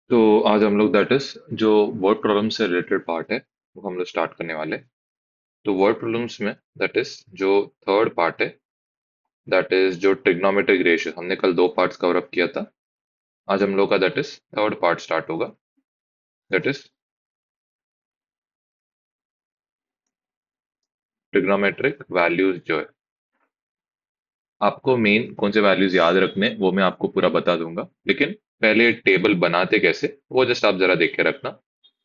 तो आज हम लोग दैट इज जो वर्ड प्रॉब्लम से रिलेटेड पार्ट है वो हम लोग स्टार्ट करने वाले हैं। तो वर्ड प्रॉब्लम्स में दैट इज जो थर्ड पार्ट है, दैट इज जो ट्रिग्नोमेट्रिक रेशियो, हमने कल दो पार्ट्स कवर अप किया था। आज हम लोग का that is third part start होगा, दैट इज ट्रिग्नोमेट्रिक वैल्यूज जो है। आपको मेन कौन से वैल्यूज याद रखने हैं, वो मैं आपको पूरा बता दूंगा, लेकिन पहले टेबल बनाते कैसे वो जस्ट आप जरा देख के रखना।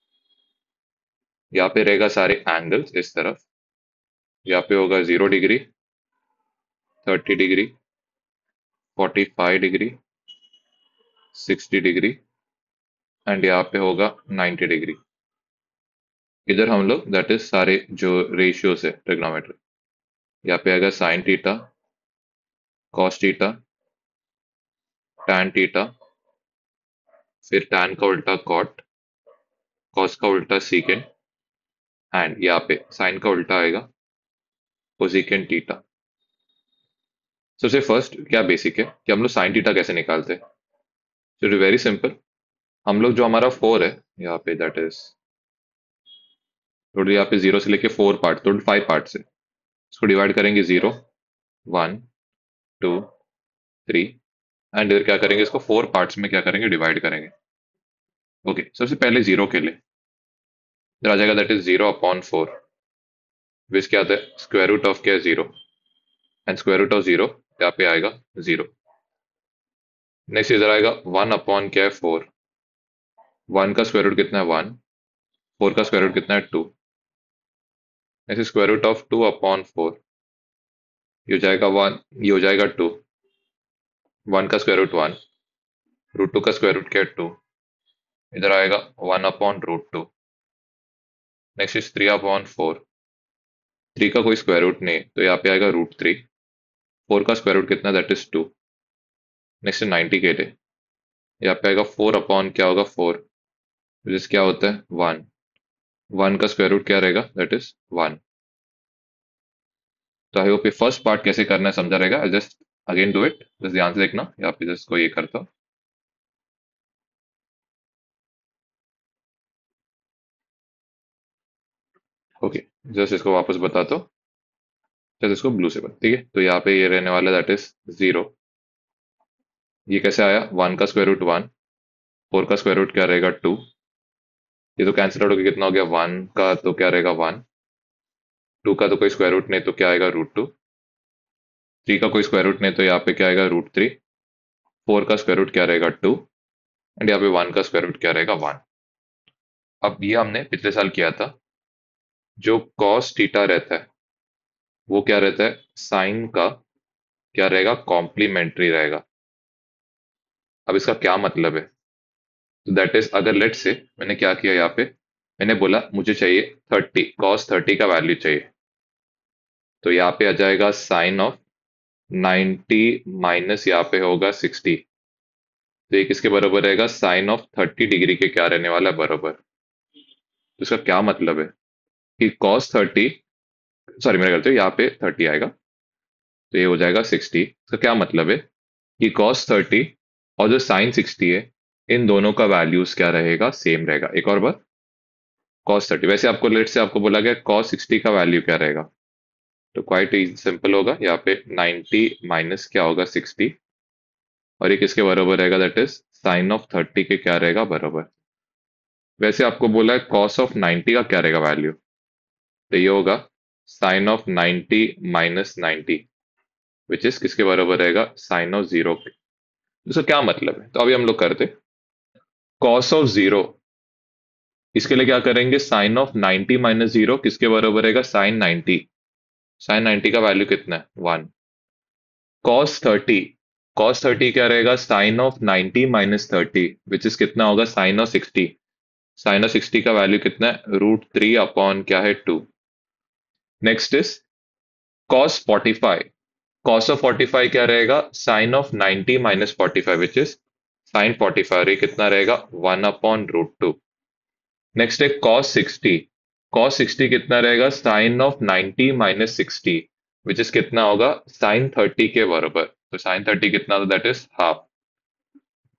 यहाँ पे रहेगा सारे एंगल्स इस तरफ। यहाँ पे होगा 0 degree, 30 degree, 45 degree, 60 degree and यहाँ पे होगा 90 डिग्री। इधर हम लोग दैट इज सारे जो रेशियोज है ट्रिग्नोमेट्री, यहाँ पे आएगा sine theta, cos theta, tan theta, फिर टैन का उल्टा कॉट, कॉस का उल्टा सीकेंट एंड यहाँ पे साइन का उल्टा आएगा कोसेकेंट थीटा। सबसे फर्स्ट क्या बेसिक है कि हम लोग साइन थीटा कैसे निकालते हैं। तो वेरी सिंपल, हम लोग जो हमारा फोर है यहाँ पे दैट इज टोटल यहाँ पे 0 से लेके 4 पार्ट, टोटल 5 पार्ट्स है। इसको डिवाइड करेंगे 0, 1, 2, 3 एंड इधर क्या करेंगे, इसको 4 पार्ट्स में क्या करेंगे, डिवाइड करेंगे। ओके, सबसे पहले जीरो के लिए इधर आ जाएगा दैट इज 0/4, विच क्या आता है, स्क्वायर रूट ऑफ क्या है, 0 एंड स्क्वायर रूट ऑफ 0 यहाँ पे आएगा 0। नेक्स्ट इधर आएगा 1 अपॉन क्या है, 4। 1 का स्क्वायर रूट कितना है, 1। 4 का स्क्वायर रूट कितना है, 2। नेक्स्ट स्क्वायर रूट ऑफ 2/4, ये हो जाएगा 1, ये हो जाएगा 2। 1 का स्क्वायर रूट 1, रूट 2 का स्क्वायर रूट क्या है, 2। इधर आएगा 1/√2। Next is 3/4। 3 का कोई स्क्वायर रूट नहीं तो यहाँ पे आएगा √3। 4 का स्क्वायर रूट कितना, दैट इज 2। नेक्स्ट 90 के लिए यहाँ पे आएगा 4 अपॉन क्या होगा, 4, जिस क्या होता है 1। 1 का स्क्वायर रूट क्या रहेगा, दैट इज 1। तो आई होप ये फर्स्ट पार्ट कैसे करना है समझा रहेगा। Just again do it, just ध्यान से देखना, यहाँ पे जस्ट को ये करता हूँ। ओके, जस्ट इसको वापस बताता हूँ। जस्ट इसको ब्लू से बता, ठीक है। तो यहाँ पे ये रहने वाला दैट इज 0। ये कैसे आया, 1 का स्क्वायर रूट 1, 4 का स्क्वायर रूट क्या रहेगा, 2। ये तो कैंसिल आउट होकर कितना हो गया, 1 का तो क्या रहेगा 1, 2 का तो कोई स्क्वायर रूट नहीं तो क्या आएगा √2, 3 का कोई स्क्वायर रूट नहीं तो यहाँ पे क्या आएगा √3, 4 का स्क्वायर रूट क्या रहेगा 2 एंड यहाँ पे 1 का स्क्वायर रूट क्या रहेगा 1। अब ये हमने पिछले साल किया था। जो कॉस थीटा रहता है वो क्या रहता है, साइन का क्या रहेगा, कॉम्प्लीमेंट्री रहेगा। अब इसका क्या मतलब है, तो दैट इज अगर लेट से मैंने क्या किया, यहाँ पे मैंने बोला मुझे चाहिए 30, cos 30 का वैल्यू चाहिए। तो यहाँ पे आ जाएगा साइन ऑफ 90 माइनस यहाँ पे होगा 60। तो ये किसके बराबर रहेगा, साइन ऑफ 30 डिग्री के क्या रहने वाला है, बराबर। तो इसका क्या मतलब है कि cos 30, सॉरी मेरा गलती है, यहाँ पे 30 आएगा तो ये हो जाएगा 60। इसका क्या मतलब है कि cos 30 और जो sin 60 है, इन दोनों का वैल्यूज क्या रहेगा, सेम रहेगा। एक और बार, cos 30, वैसे आपको लेट से आपको बोला गया cos 60 का वैल्यू क्या रहेगा, तो क्वाइट सिंपल होगा, यहाँ पे 90 माइनस क्या होगा 60 और ये किसके बराबर रहेगा, दैट इज साइन ऑफ 30 के क्या रहेगा, बराबर। वैसे आपको बोला है कॉस ऑफ 90 का क्या रहेगा वैल्यू, तो ये होगा sine of 90 minus 90, which is किसके बराबर रहेगा, साइन ऑफ 0 के। इसका क्या मतलब है, तो अभी हम लोग करते कॉस ऑफ 0, इसके लिए क्या करेंगे, साइन ऑफ 90 माइनस 0 किसके बराबर रहेगा, साइन 90। साइन 90 का वैल्यू कितना है, 1। cos 30, cos 30 क्या रहेगा, sine of 90 minus 30, which is कितना होगा, साइन ऑफ 60। साइन ऑफ 60 का वैल्यू कितना है, √3 अपॉन क्या है, 2। Next is cos 45, cos of 45 क्या रहेगा, sine of 90 minus 45, which is sine 45, ये कितना रहेगा, 1/√2। नेक्स्ट है cos 60, cos 60 कितना रहेगा, sine of 90 minus 60, which is कितना होगा, साइन 30 के बराबर। तो साइन 30 कितना, दैट इज हाफ।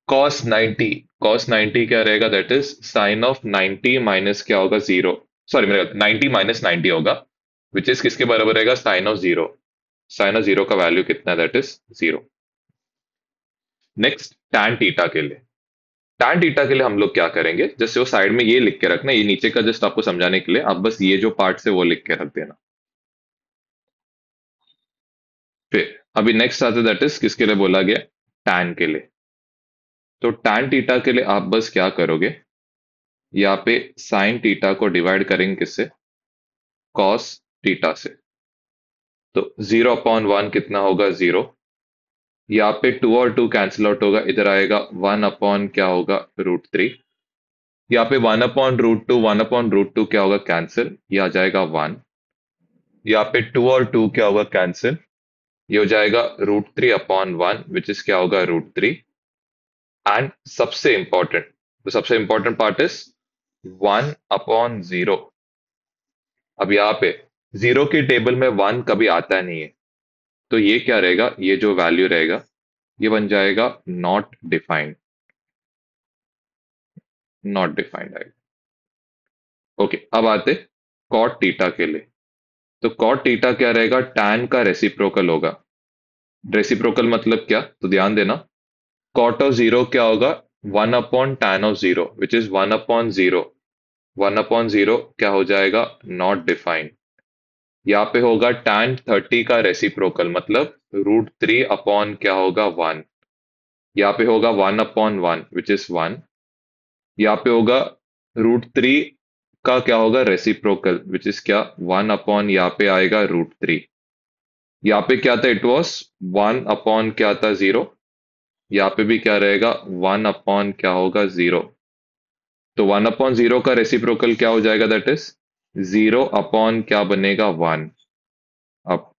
cos 90 क्या रहेगा, that is sine of 90 minus क्या होगा, जीरो। सॉरी, मेरा 90 माइनस 90 होगा, विच इज किसके बराबर रहेगा, sine of zero. Sine of zero का वैल्यू कितना है, that is zero. Next tan theta के लिए, tan थीटा के लिए हम लोग क्या करेंगे, जस्ट वो साइड में ये लिख के रखना, ये नीचे का जस्ट आपको समझाने के लिए, आप बस ये जो पार्ट है वो लिख के रख देना। फिर अभी नेक्स्ट आते, दैट इज किसके लिए बोला गया, tan के लिए। तो tan थीटा के लिए आप बस क्या करोगे, यहाँ पे साइन थीटा को डिवाइड करेंगे किससे, कॉस थीटा से। तो 0/1 कितना होगा, जीरो। यहाँ पे 2 और 2 कैंसिल आउट होगा, इधर आएगा 1 अपॉन क्या होगा, √3। यहाँ पे 1/√2, 1/√2 क्या होगा, कैंसिल, ये आ जाएगा 1। यहाँ पे 2 और 2 क्या होगा, कैंसिल, ये हो जाएगा √3/1, विच इज क्या होगा, √3। एंड सबसे इंपॉर्टेंट पार्ट इज 1/0। अब यहाँ पे जीरो की टेबल में 1 कभी आता नहीं है, तो ये क्या रहेगा, ये जो वैल्यू रहेगा ये बन जाएगा नॉट डिफाइंड। नॉट डिफाइंड आएगा। ओके, अब आते कॉट थीटा के लिए। तो कॉट थीटा क्या रहेगा, टैन का रेसिप्रोकल होगा। रेसिप्रोकल मतलब क्या, तो ध्यान देना, कॉट ऑफ जीरो क्या होगा, 1/tan of zero, which is 1/0। 1/0 क्या हो जाएगा, नॉट डिफाइंड। यहाँ पे होगा tan 30 का रेसिप्रोकल, मतलब √3 क्या होगा, 1। यहाँ पे होगा 1/1, विच इज 1। यहाँ पे होगा √3 का क्या होगा, रेसिप्रोकल, विच इज क्या, 1 यहाँ पे आएगा √3। यहाँ पे क्या था, इट वॉज 1 क्या था, जीरो। यहाँ पे भी क्या रहेगा, 1 क्या होगा, जीरो। तो 1/0 का रेसिप्रोकल क्या हो जाएगा, दैट इज 0 क्या बनेगा, 1। अब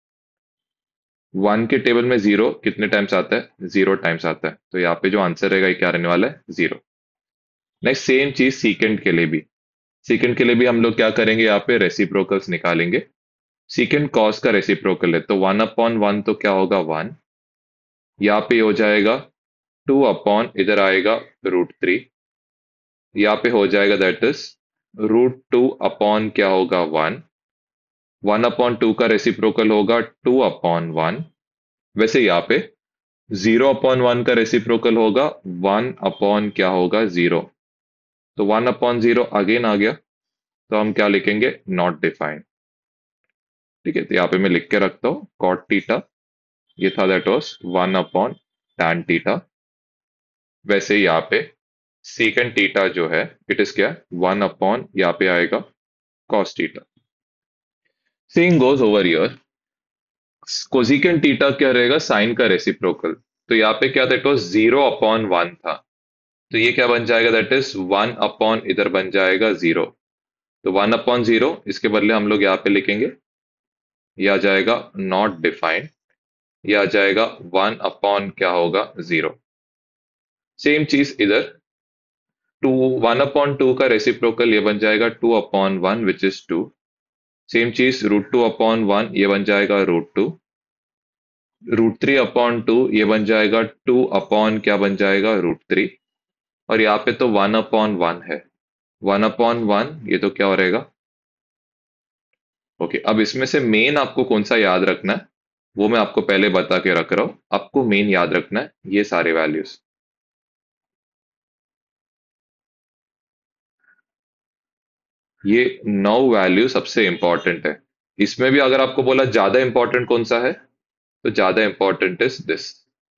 1 के टेबल में जीरो कितने टाइम्स आता है, 0 टाइम्स आता है, तो यहाँ पे जो आंसर रहेगा ये क्या रहने वाला है, 0। नेक्स्ट सेम चीज सीकेंड के लिए भी। सीकेंड के लिए भी हम लोग क्या करेंगे, यहाँ पे रेसिप्रोकल्स निकालेंगे। सीकेंड कॉस का रेसिप्रोकल है, तो 1/1 तो क्या होगा, 1। यहाँ पे हो जाएगा 2 इधर आएगा √3। यहाँ पे हो जाएगा दैट इज √2 क्या होगा, 1। 1/2 का रेसिप्रोकल होगा 2/1। वैसे यहाँ पे 0/1 का रेसिप्रोकल होगा 1 क्या होगा, 0। तो 1/0 अगेन आ गया, तो हम क्या लिखेंगे, नॉट डिफाइंड। ठीक है, तो यहाँ पे मैं लिख के रखता हूँ कॉट थीटा, ये था दैट वाज 1/tan थीटा। वैसे यहाँ पे सीकेंड थीटा जो है, इट इज क्या, 1 यहाँ पे आएगा cos theta. Same goes over here, cosecant theta क्या रहेगा, साइन का रेसिप्रोकल। तो यहाँ पे क्या था, इट वाज 0/1 था, तो ये क्या बन जाएगा, दैट इज 1 इधर बन जाएगा 0। तो 1/0 इसके बदले हम लोग यहाँ पे लिखेंगे, ये आ जाएगा नॉट डिफाइंड। ये आ जाएगा 1 क्या होगा, 0। सेम चीज इधर, 1/2 का रेसिप्रोकल ये बन जाएगा 2/1, विच इज 2। सेम चीज √2/1 ये बन जाएगा √2। √3/2 ये बन जाएगा 2 क्या बन जाएगा, √3। और यहाँ पे तो 1/1 है, 1/1 ये तो क्या हो रहेगा। ओके, अब इसमें से मेन आपको कौन सा याद रखना है, वो मैं आपको पहले बता के रख रहा हूं। आपको मेन याद रखना है ये सारे वैल्यूज। ये 9 वैल्यू सबसे इंपॉर्टेंट है। इसमें भी अगर आपको बोला ज्यादा इंपॉर्टेंट कौन सा है, तो ज्यादा इंपॉर्टेंट इज दिस।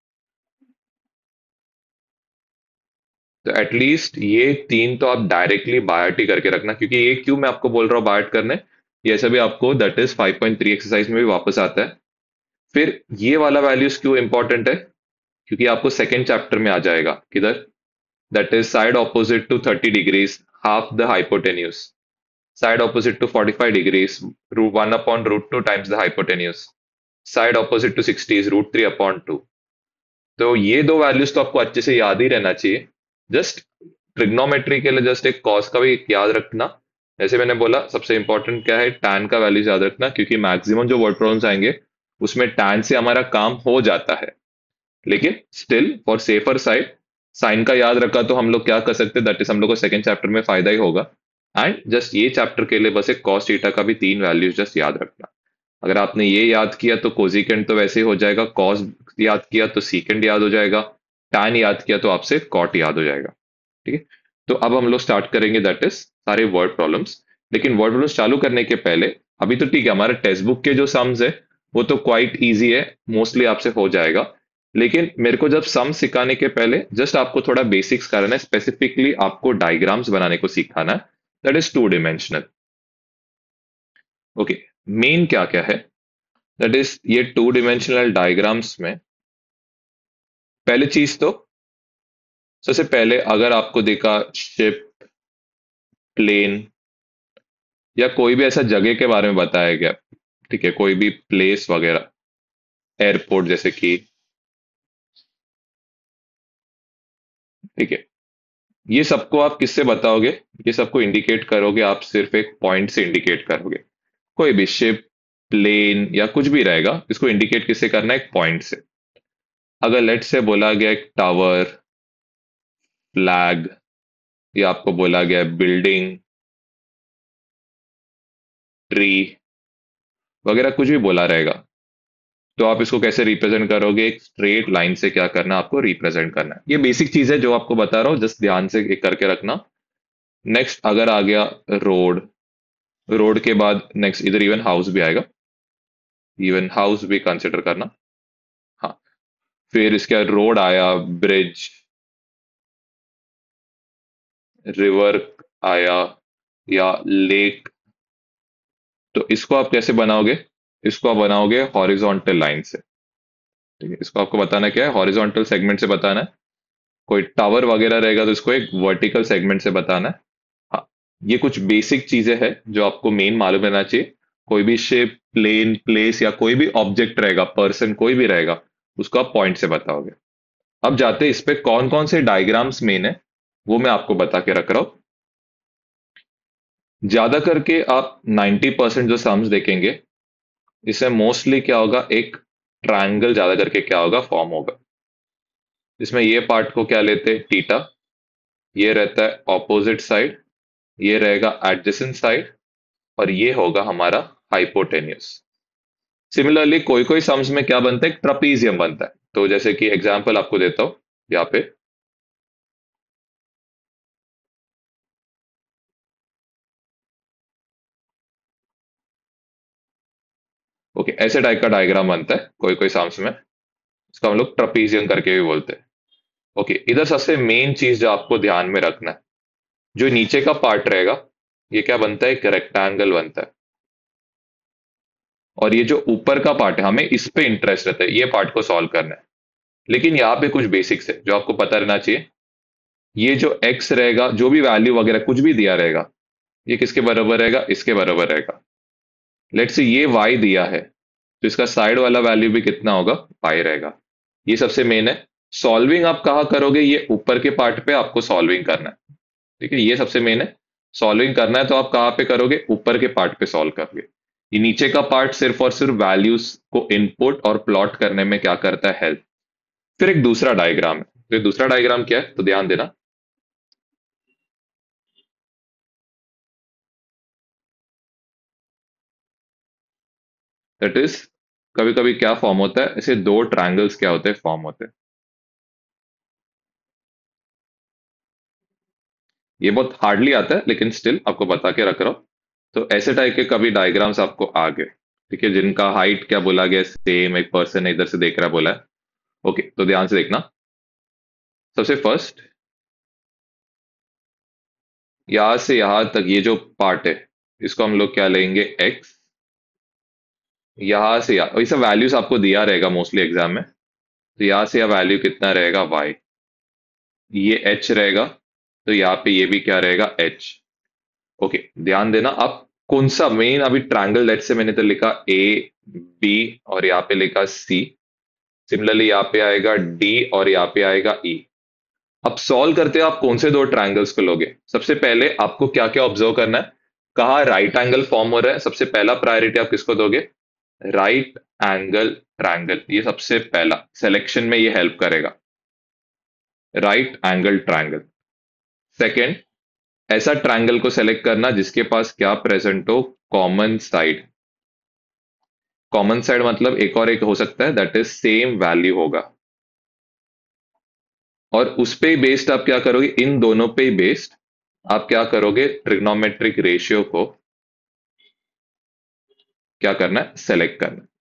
तो एटलीस्ट ये 3 तो आप डायरेक्टली बायट ही करके रखना, क्योंकि ये क्यों मैं आपको बोल रहा हूँ बायट करने, ये सभी आपको दैट इज 5.3 एक्सरसाइज में भी वापस आता है। फिर ये वाला वैल्यूज क्यों इंपॉर्टेंट है, क्योंकि आपको सेकेंड चैप्टर में आ जाएगा, किधर, that is side opposite to 30 degrees half the hypotenuse, side opposite to 45 degrees √1/√2 times the hypotenuse, side opposite to 60 is √3/2। तो ये दो वैल्यूज तो आपको अच्छे से याद ही रहना चाहिए। जस्ट ट्रिग्नोमेट्री के लिए जस्ट एक कॉस का भी याद रखना। जैसे मैंने बोला सबसे इंपॉर्टेंट क्या है, टैन का वैल्यूज याद रखना, क्योंकि मैक्सिमम जो वर्ड प्रॉब्लम्स आएंगे उसमें टैन से हमारा काम हो जाता है, लेकिन still for safer side sine का याद रखा तो हम लोग क्या कर सकते हैं, दैट इज हम लोग को सेकंड चैप्टर में फायदा ही होगा। एंड जस्ट ये चैप्टर के लिए बस एक कॉस थीटा का भी 3 वैल्यूज जस्ट याद रखना। अगर आपने ये याद किया तो कोजिकेंट तो वैसे ही हो जाएगा, कॉस याद किया तो सीकेंट याद हो जाएगा, टैन याद किया तो आपसे कॉट याद हो जाएगा। ठीक है, तो अब हम लोग स्टार्ट करेंगे दैट इज सारे वर्ड प्रॉब्लम्स। लेकिन वर्ड प्रॉब्लम्स चालू करने के पहले अभी तो ठीक है, हमारे टेक्स्ट बुक के जो सम्स है वो तो क्वाइट इजी है, मोस्टली आपसे हो जाएगा। लेकिन मेरे को जब सम सिखाने के पहले जस्ट आपको थोड़ा बेसिक्स करना है, स्पेसिफिकली आपको डायग्राम्स बनाने को सिखाना है, that is 2 dimensional. Okay, main क्या क्या है, दैट इज ये 2 डायमेंशनल डायग्राम्स में पहली चीज तो सबसे पहले अगर आपको देखा शिप, प्लेन या कोई भी ऐसा जगह के बारे में बताया गया, ठीक है, कोई भी प्लेस वगैरह, एयरपोर्ट जैसे कि, ठीक है, ये सबको आप किससे बताओगे, ये सबको इंडिकेट करोगे आप सिर्फ एक पॉइंट से इंडिकेट करोगे। कोई भी शिप, प्लेन या कुछ भी रहेगा, इसको इंडिकेट किससे करना है, एक पॉइंट से। अगर लेट से बोला गया एक टावर, फ्लैग, या आपको बोला गया बिल्डिंग, ट्री वगैरह कुछ भी बोला रहेगा, तो आप इसको कैसे रिप्रेजेंट करोगे, एक स्ट्रेट लाइन से क्या करना है आपको रिप्रेजेंट करना है। ये बेसिक चीज है जो आपको बता रहा हूँ, जस्ट ध्यान से एक करके रखना। नेक्स्ट अगर आ गया रोड, रोड के बाद नेक्स्ट इधर इवन हाउस भी आएगा, इवन हाउस भी कंसिडर करना। हाँ, फिर इसके बाद रोड आया, ब्रिज, रिवर आया या लेक, तो इसको आप कैसे बनाओगे, इसको आप बनाओगे हॉरिजॉन्टल लाइन से। ठीक है, इसको आपको बताना क्या है, हॉरिजॉन्टल सेगमेंट से बताना है। कोई टावर वगैरह रहेगा तो इसको एक वर्टिकल सेगमेंट से बताना है। हाँ, ये कुछ बेसिक चीजें हैं जो आपको मेन मालूम रहना चाहिए। कोई भी शेप, प्लेन, प्लेस या कोई भी ऑब्जेक्ट रहेगा, पर्सन कोई भी रहेगा, उसको आप पॉइंट से बताओगे। अब जाते हैं इस पे कौन कौन से डायग्राम्स मेन है, वो मैं आपको बता के रख रहा हूं। ज्यादा करके आप 90% जो सम्स देखेंगे, इसमें मोस्टली क्या होगा, एक ट्रायंगल ज्यादा करके क्या होगा फॉर्म होगा। इसमें ये पार्ट को क्या लेते हैं, थीटा, ये रहता है ऑपोजिट साइड, ये रहेगा एडजेसेंट साइड, और ये होगा हमारा हाइपोटेन्यूस। सिमिलरली कोई कोई सम्स में क्या बनता है, ट्रपीजियम बनता है। तो जैसे कि एग्जांपल आपको देता हूं यहाँ पे। ओके, ऐसे टाइप का डायग्राम बनता है कोई कोई सम्स में, इसको हम लोग ट्रपीजियम करके भी बोलते हैं। ओके, इधर सबसे मेन चीज जो आपको ध्यान में रखना है, जो नीचे का पार्ट रहेगा, ये क्या बनता है, एक रेक्टेंगल बनता है। और ये जो ऊपर का पार्ट है, हमें इस पे इंटरेस्ट रहता है, ये पार्ट को सॉल्व करना है। लेकिन यहाँ पे कुछ बेसिक्स है जो आपको पता रहना चाहिए। ये जो एक्स रहेगा, जो भी वैल्यू वगैरह कुछ भी दिया रहेगा, ये किसके बराबर रहेगा, इसके बराबर रहेगा। लेट्स से ये वाई दिया है, तो इसका साइड वाला वैल्यू भी कितना होगा, पाई रहेगा। ये सबसे मेन है। सॉल्विंग आप कहाँ करोगे, ये ऊपर के पार्ट पे आपको सॉल्विंग करना है। ठीक है, ये सबसे मेन है। सॉल्विंग करना है तो आप कहाँ पे करोगे, ऊपर के पार्ट पे सॉल्व करोगे। ये नीचे का पार्ट सिर्फ और सिर्फ वैल्यूज को इनपुट और प्लॉट करने में क्या करता है, हेल्प। फिर एक दूसरा डायग्राम है, तो ये दूसरा डायग्राम क्या है, तो ध्यान देना। दैट इज, कभी कभी क्या फॉर्म होता है, ऐसे दो ट्रायंगल्स क्या होते हैं, फॉर्म होते हैं। ये बहुत हार्डली आता है लेकिन स्टिल आपको बता के रख रहा हूं। तो ऐसे टाइप के कभी डायग्राम्स आपको आ गए, ठीक है, जिनका हाइट क्या बोला गया, सेम एक पर्सन इधर से देख रहा बोला है। ओके, तो ध्यान से देखना। सबसे फर्स्ट, यहां से यहां तक ये जो पार्ट है, इसको हम लोग क्या लेंगे, एक्स। यहां से यहाँ, वैसे वैल्यूज आपको दिया रहेगा मोस्टली एग्जाम में, तो यहां से यह वैल्यू कितना रहेगा, वाई। ये एच रहेगा, तो यहाँ पे ये भी क्या रहेगा, एच। ओके, ध्यान देना आप कौन सा मेन, अभी ट्रायंगल लेट से मैंने तो लिखा ए, बी, और यहाँ पे लिखा सी। सिमिलरली यहाँ पे आएगा डी और यहाँ पे आएगा ई। अब सॉल्व करते हो आप कौन से दो ट्रायंगल्स को लोगे, सबसे पहले आपको क्या क्या ऑब्जर्व करना है, कहा राइट एंगल फॉर्म हो रहा है, सबसे पहला प्रायोरिटी आप किसको दोगे, राइट एंगल ट्रायंगल। ये सबसे पहला सिलेक्शन में ये हेल्प करेगा। Right angle triangle. सेकंड, ऐसा ट्रायंगल को सेलेक्ट करना जिसके पास क्या प्रेजेंट हो, कॉमन साइड। कॉमन साइड मतलब एक और एक हो सकता है, दैट इज सेम वैल्यू होगा। और उस पे बेस्ड आप क्या करोगे, इन दोनों पे बेस्ड आप क्या करोगे, ट्रिग्नोमेट्रिक रेशियो को क्या करना है, सेलेक्ट करना है।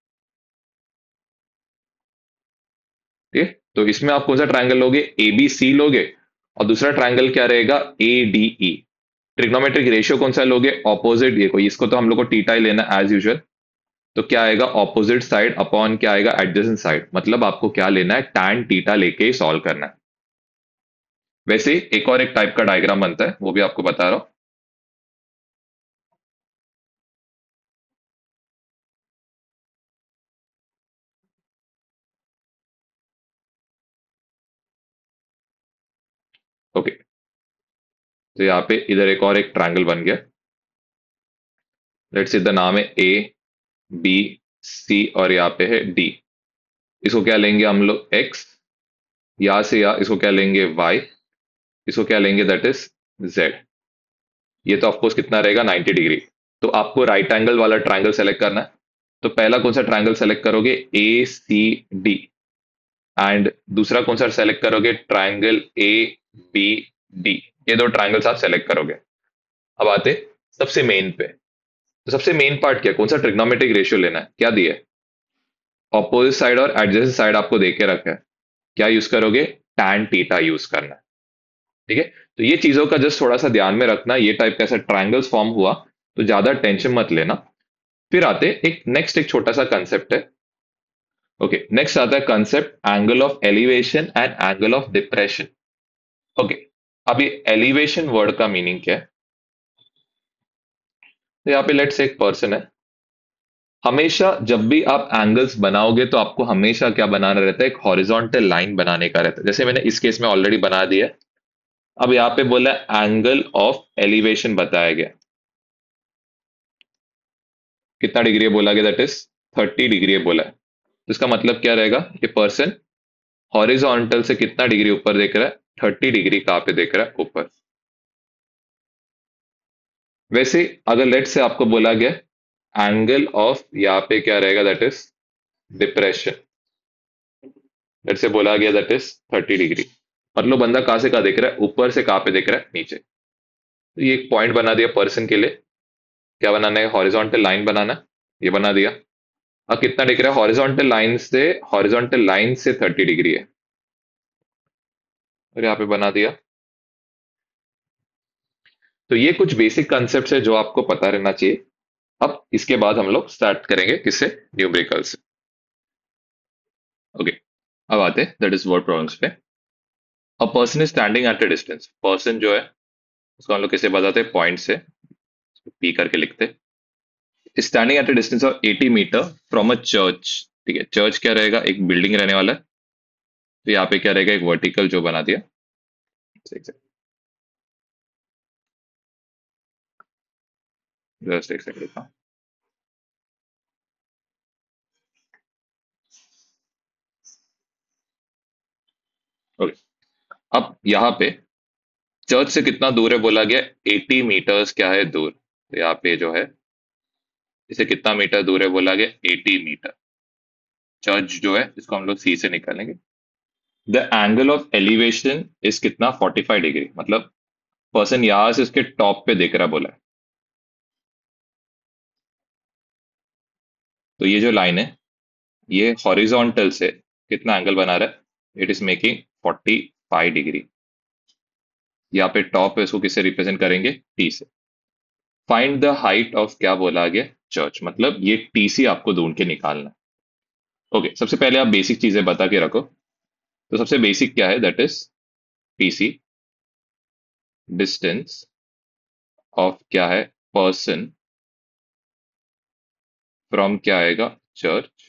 ठीक है, तो इसमें आप कौन सा ट्रायंगल लोगे, ए बी सी लोगे, और दूसरा ट्रायंगल क्या रहेगा, A D E. Trigonometric ratio कौन सा लोगे, ऑपोजिट, ये कोई, इसको तो हम लोग को टीटा ही लेना एज यूजुअल। तो क्या आएगा, ऑपोजिट साइड अपॉन क्या आएगा, एडजेसेंट साइड। मतलब आपको क्या लेना है, टैन टीटा लेके ही सॉल्व करना है। वैसे एक और एक टाइप का डायग्राम बनता है, वो भी आपको बता रहा हूं। ओके, तो यहाँ पे इधर एक और एक ट्रायंगल बन गया। लेट्स सी द नाम है ए बी सी और यहाँ पे है डी। इसको क्या लेंगे हम लोग, एक्स। यहाँ से यहाँ इसको क्या लेंगे, वाई। इसको क्या लेंगे, दैट इज जेड। ये तो ऑफकोर्स कितना रहेगा, 90 डिग्री। तो आपको राइट एंगल वाला ट्रायंगल सेलेक्ट करना है। तो पहला कौन सा ट्रायंगल सेलेक्ट करोगे, ए सी डी। एंड दूसरा कौन सा सेलेक्ट करोगे, ट्रायंगल ए बी डी। ये दो ट्रायंगल्स आप सेलेक्ट करोगे। अब आते सबसे मेन पे। तो सबसे मेन पार्ट क्या है, कौन सा ट्रिग्नोमेट्रिक रेशियो लेना है, क्या दिया है, ऑपोजिट साइड और एडजेसेंट साइड आपको देके रखा है। क्या यूज करोगे, टैन टीटा यूज करना है। ठीक है, तो ये चीजों का जस्ट थोड़ा सा ध्यान में रखना, ये टाइप का ऐसा ट्रायंगल्स फॉर्म हुआ तो ज्यादा टेंशन मत लेना। फिर आते एक नेक्स्ट, एक छोटा सा कंसेप्ट है। ओके, नेक्स्ट आता है concept angle of elevation and angle of depression. Okay, अब ये एलिवेशन वर्ड का मीनिंग क्या है। तो यहाँ पे लेट्स एक पर्सन है। हमेशा जब भी आप एंगल्स बनाओगे तो आपको हमेशा क्या बनाना रहता है, एक हॉरिजॉन्टल लाइन बनाने का रहता है। जैसे मैंने इस केस में ऑलरेडी बना दिया है। अब यहाँ पे बोला एंगल ऑफ एलिवेशन बताया गया, कितना डिग्री है बोला गया, दैट इज 30 डिग्री है बोला है। तो इसका मतलब क्या रहेगा, ये पर्सन हॉरिजॉन्टल से कितना डिग्री ऊपर देख रहा है, 30 डिग्री कहाँ पे देख रहा है, ऊपर। वैसे अगर लेट से आपको बोला गया एंगल ऑफ, यहाँ पे क्या रहेगा, दैट इज डिप्रेशन। लेट से बोला गया दैट इज 30 डिग्री। मतलब बंदा कहाँ से कहाँ देख रहा है, ऊपर से कहाँ पे देख रहा है, नीचे। तो ये एक पॉइंट बना दिया पर्सन के लिए। क्या बनाना है, हॉरिजॉन्टल लाइन बनाना है, ये बना दिया। अब कितना दिख रहा है, हॉरिजॉन्टल लाइन से, हॉरिजॉन्टल लाइन से 30 डिग्री है, और यहाँ पे बना दिया। तो ये कुछ बेसिक कंसेप्ट है जो आपको पता रहना चाहिए। अब इसके बाद हम लोग स्टार्ट करेंगे किससे, न्यूमेरिकल से। ओके, अब आते हैं दैट इज वर्ड प्रॉब्लम्स पे। A person is standing at a distance. Person जो है उसको हम लोग कैसे बताते हैं, पॉइंट से पी करके लिखते। Standing at a distance of 80 metre from a church. ठीक है, चर्च क्या रहेगा, एक बिल्डिंग रहने वाला है। तो यहाँ पे क्या रहेगा, एक वर्टिकल जो बना दिया। जस्ट एक सेकंड लिखा। ओके, अब यहाँ पे चर्च से कितना दूर है बोला गया, 80 मीटर्स क्या है, दूर। तो यहाँ पे जो है इसे कितना मीटर दूर है बोला गया, 80 मीटर। चर्च जो है इसको हम लोग सी से निकालेंगे। द एंगल ऑफ एलिवेशन इस कितना, 45 डिग्री। मतलब पर्सन यहां से उसके टॉप पे देख रहा बोला है। तो ये जो लाइन है, ये हॉरिजॉन्टल से कितना एंगल बना रहा है, इट इज मेकिंग 45 डिग्री। यहाँ पे टॉप है, इसको किससे रिप्रेजेंट करेंगे, टी से। फाइंड द हाइट ऑफ क्या बोला गया, चर्च। मतलब ये टी सी आपको ढूंढ के निकालना है। ओके, सबसे पहले आप बेसिक चीजें बता के रखो। तो सबसे बेसिक क्या है, that is T C, distance of क्या है, पर्सन फ्रॉम क्या आएगा, चर्च।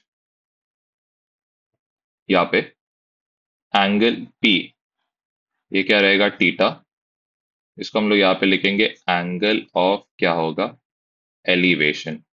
यहाँ पे एंगल पी, ये क्या रहेगा, टीटा। इसको हम लोग यहाँ पे लिखेंगे एंगल ऑफ क्या होगा, एलिवेशन।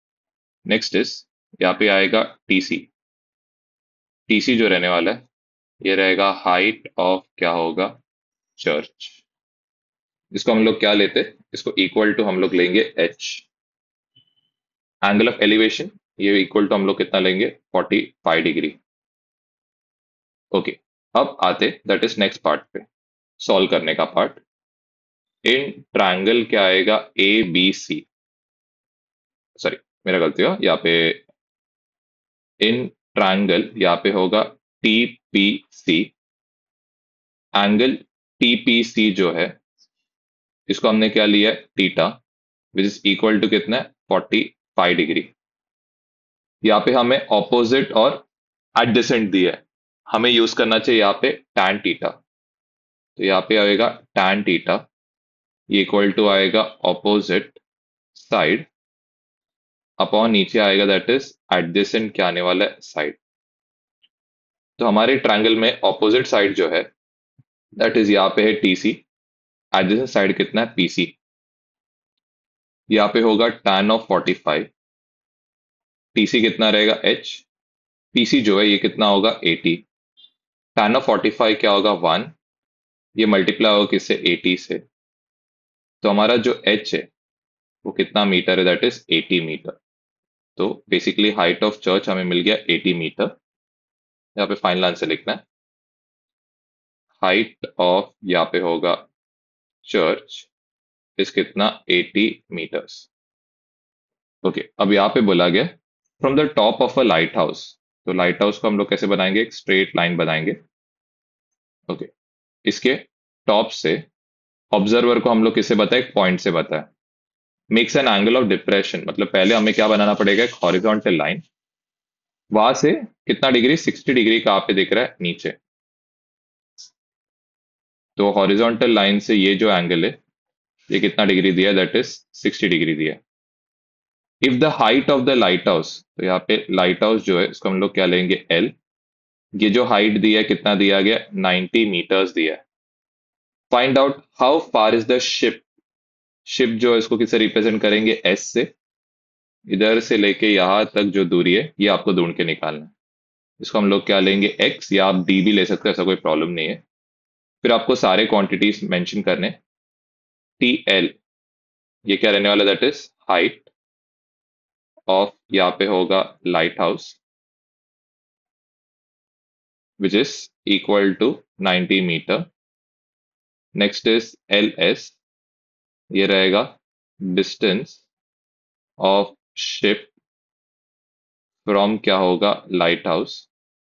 नेक्स्ट इज यहाँ पे आएगा टीसी। टीसी जो रहने वाला है ये रहेगा हाइट ऑफ क्या होगा, चर्च। इसको हम लोग क्या लेते, इसको इक्वल टू हम लोग लेंगे एच। एंगल ऑफ एलिवेशन ये इक्वल टू हम लोग कितना लेंगे, 45 डिग्री। ओके, अब आते दैट इज नेक्स्ट पार्ट पे, सॉल्व करने का पार्ट। इन ट्रायंगल क्या आएगा, ए बी सी, सॉरी मेरा गलती हो यहाँ पे, इन ट्रायंगल यहाँ पे होगा T P C. Angle T P C जो है, इसको हमने क्या लिया है, theta, which is equal to कितना है, 45 डिग्री। यहाँ पे हमें ऑपोजिट और एडजेसेंट दिया है, हमें यूज करना चाहिए यहाँ पे tan थीटा। तो यहाँ पे आएगा tan थीटा, ये इक्वल टू आएगा ऑपोजिट साइड अपॉन नीचे आएगा दैट इज एडजेसेंट क्या आने वाला है, साइड। तो हमारे ट्रायंगल में ऑपोजिट साइड जो है दैट इज यहाँ पे है टीसी, एडजेसेंट साइड कितना है, पीसी। यहाँ पे होगा tan ऑफ 45, टीसी कितना रहेगा एच, पीसी जो है ये कितना होगा 80। tan ऑफ 45 क्या होगा 1, ये मल्टीप्लाई होगा किससे, 80 से। तो हमारा जो एच है वो कितना मीटर है, दैट इज 80 मीटर। तो बेसिकली हाइट ऑफ चर्च हमें मिल गया 80 मीटर। यहाँ पे फाइनल आंसर लिखना है, हाइट ऑफ यहाँ पे होगा चर्च इस कितना, 80 मीटर्स। ओके, अब यहाँ पे बोला गया from the top of a lighthouse. तो लाइट हाउस को हम लोग कैसे बनाएंगे, एक स्ट्रेट लाइन बनाएंगे। ओके, इसके टॉप से ऑब्जर्वर को हम लोग किससे बताए, एक पॉइंट से बताए। Makes an angle of depression, मतलब पहले हमें क्या बनाना पड़ेगा, एक हॉरिजॉन्टल लाइन, वहां से कितना डिग्री, 60 डिग्री का आप पे दिख रहा है नीचे। तो हॉरिजॉन्टल लाइन से ये जो एंगल है ये कितना डिग्री दिया है, दैट इज 60 डिग्री दिया है। If the height of the lighthouse, तो यहाँ पे लाइट हाउस जो है इसको हम लोग क्या लेंगे, एल। ये जो हाइट दिया है कितना दिया गया, 90 मीटर्स दिया है। Find out how far is the ship, ship जो है इसको किससे रिप्रेजेंट करेंगे, एस से। इधर से लेके यहाँ तक जो दूरी है ये आपको ढूंढ के निकालना है। इसको हम लोग क्या लेंगे, एक्स, या आप डी भी ले सकते हो, ऐसा कोई प्रॉब्लम नहीं है। फिर आपको सारे क्वांटिटीज मेंशन करने, टी एल ये क्या रहने वाला, दैट इज हाइट ऑफ यहाँ पे होगा lighthouse which is equal to 90 metre. Next is L S, ये रहेगा डिस्टेंस ऑफ शिप फ्रॉम क्या होगा, लाइट हाउस,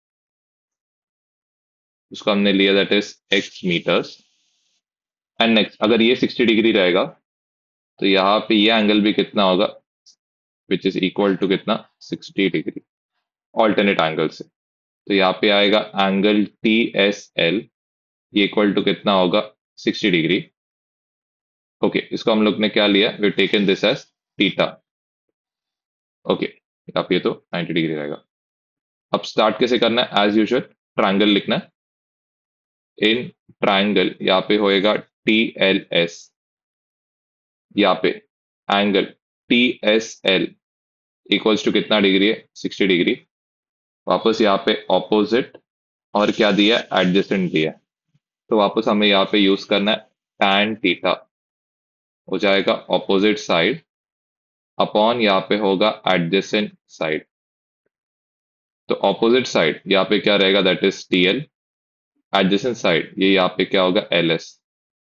उसको हमने लिया that is X metres. And next अगर ये 60 डिग्री रहेगा तो यहाँ पे ये एंगल भी कितना होगा, विच इज इक्वल टू कितना, 60 डिग्री, ऑल्टरनेट एंगल से। तो यहाँ पे आएगा एंगल टी एस एल, ये इक्वल टू कितना होगा, 60 डिग्री। ओके, इसको हम लोग ने क्या लिया, we taken this as theta. Okay, यहाँ पे तो 90 डिग्री रहेगा। अब स्टार्ट कैसे करना है, एज यूजुअल ट्रायंगल लिखना है। इन ट्रायंगल यहाँ पे होएगा टी एल एस, यहाँ पे angle T S L equals to कितना डिग्री है, 60 डिग्री। वापस यहाँ पे ऑपोजिट और क्या दिया है, एडजेसेंट दिया है। तो वापस हमें यहाँ पे यूज करना है tan थीटा, हो जाएगा ऑपोजिट साइड अपॉन यहाँ पे होगा एडजेसेंट साइड। तो ऑपोजिट साइड यहाँ पे क्या रहेगा, that is T L, adjacent side ये यहाँ पे क्या होगा, एल एस।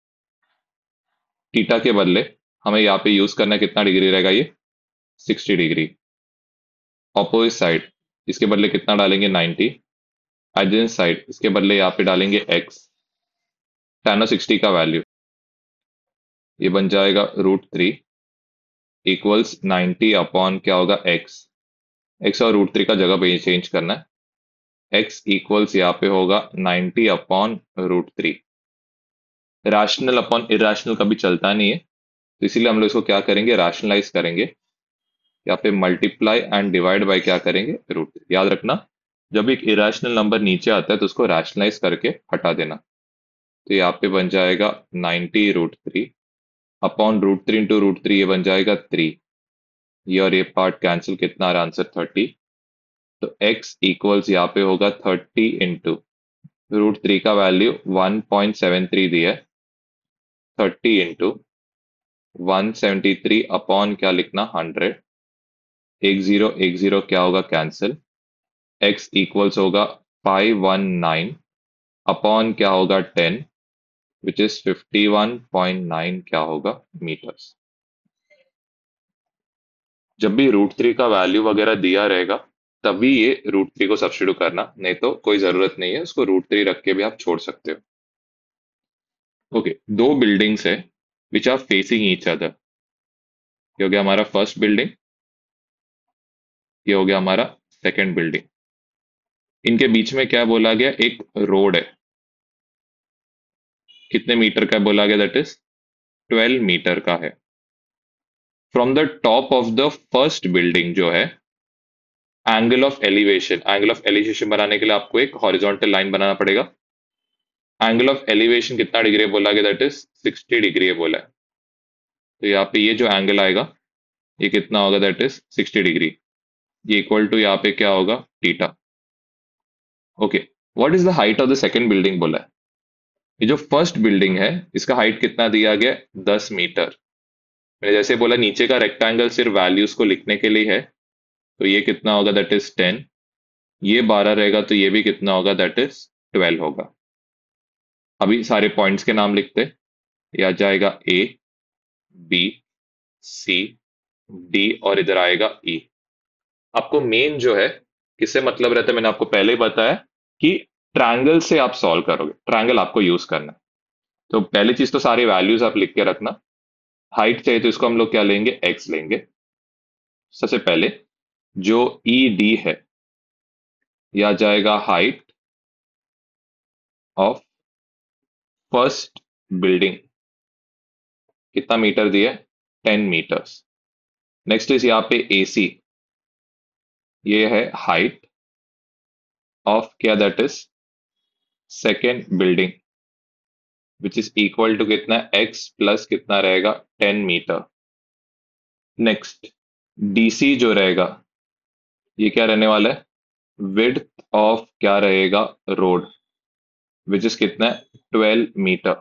थीटा के बदले हमें यहाँ पे यूज करना है कितना डिग्री रहेगा, ये 60 डिग्री। ऑपोजिट साइड इसके बदले कितना डालेंगे, 90। एडजेसेंट साइड इसके बदले यहाँ पे डालेंगे x। tan ऑफ 60 का वैल्यू ये बन जाएगा √3 इक्वल्स 90 अपॉन क्या होगा, x। x और √3 का जगह पे चेंज करना है, x इक्वल्स यहाँ पे होगा 90 अपॉन √3। रैशनल अपॉन इरेशनल कभी चलता नहीं है, तो इसीलिए हम लोग इसको क्या करेंगे, रैशनलाइज करेंगे। यहाँ पे मल्टीप्लाई एंड डिवाइड बाय क्या करेंगे, √3। याद रखना, जब एक इरेशनल नंबर नीचे आता है तो उसको रैशनलाइज करके हटा देना। तो यहाँ पे बन जाएगा 90 √3 अपॉन √3 इंटू √3, ये बन जाएगा 3। ये और ये पार्ट कैंसिल, कितना आ रहा आंसर, 30। तो x इक्वल्स यहाँ पे होगा 30 इंटू √3 का वैल्यू 1.73 दिया है, 30 इंटू 173 अपॉन क्या लिखना 100, एक जीरो क्या होगा कैंसिल, x इक्वल्स होगा 519 अपॉन क्या होगा 10 विच इज 51.9 क्या होगा मीटर्स। जब भी √3 का वैल्यू वगैरह दिया रहेगा तभी ये √3 को सब्स्टिट्यूट करना, नहीं तो कोई जरूरत नहीं है, उसको √3 रख के भी आप छोड़ सकते हो। ओके, दो बिल्डिंग्स है which are facing each other. ये हो गया हमारा फर्स्ट बिल्डिंग, ये हो गया हमारा सेकंड बिल्डिंग। इनके बीच में क्या बोला गया, एक रोड है, कितने मीटर का बोला गया, दैट इज 12 मीटर का है। From the top of the first building जो है, एंगल ऑफ एलिवेशन बनाने के लिए आपको एक हॉरिजॉन्टल लाइन बनाना पड़ेगा। एंगल ऑफ एलिवेशन कितना डिग्री है बोला गया, दैट इज 60 डिग्री है बोला है। तो यहाँ पे ये जो एंगल आएगा ये कितना होगा, दैट इज 60 डिग्री। ये इक्वल टू यहाँ पे क्या होगा, theta. Okay, what is the height of the second building बोला है। ये जो फर्स्ट बिल्डिंग है इसका हाइट कितना दिया गया, 10 मीटर। मैंने जैसे बोला नीचे का रेक्टेंगल सिर्फ वैल्यूज को लिखने के लिए है, तो ये कितना होगा, दैट इज 10। ये 12 रहेगा तो ये भी कितना होगा, दैट इज 12 होगा। अभी सारे पॉइंट्स के नाम लिखते, ये आ जाएगा ए, बी, सी, डी और इधर आएगा ई। आपको मेन जो है किससे मतलब रहता है, मैंने आपको पहले ही बताया कि ट्रायंगल से आप सॉल्व करोगे, ट्रायंगल आपको यूज करना है। तो पहली चीज तो सारे वैल्यूज आप लिख के रखना। हाइट चाहिए तो इसको हम लोग क्या लेंगे, एक्स लेंगे। सबसे पहले जो ई डी है यह आ जाएगा हाइट ऑफ फर्स्ट बिल्डिंग, कितना मीटर दिया है, 10 मीटर्स। नेक्स्ट इज यहाँ पे ए सी, ये है हाइट ऑफ क्या, that is second building which is equal to कितना, एक्स प्लस कितना रहेगा, 10 मीटर। नेक्स्ट डीसी जो रहेगा ये क्या रहने वाला है, विड्थ ऑफ क्या रहेगा, रोड विच इज कितना है, 12 मीटर।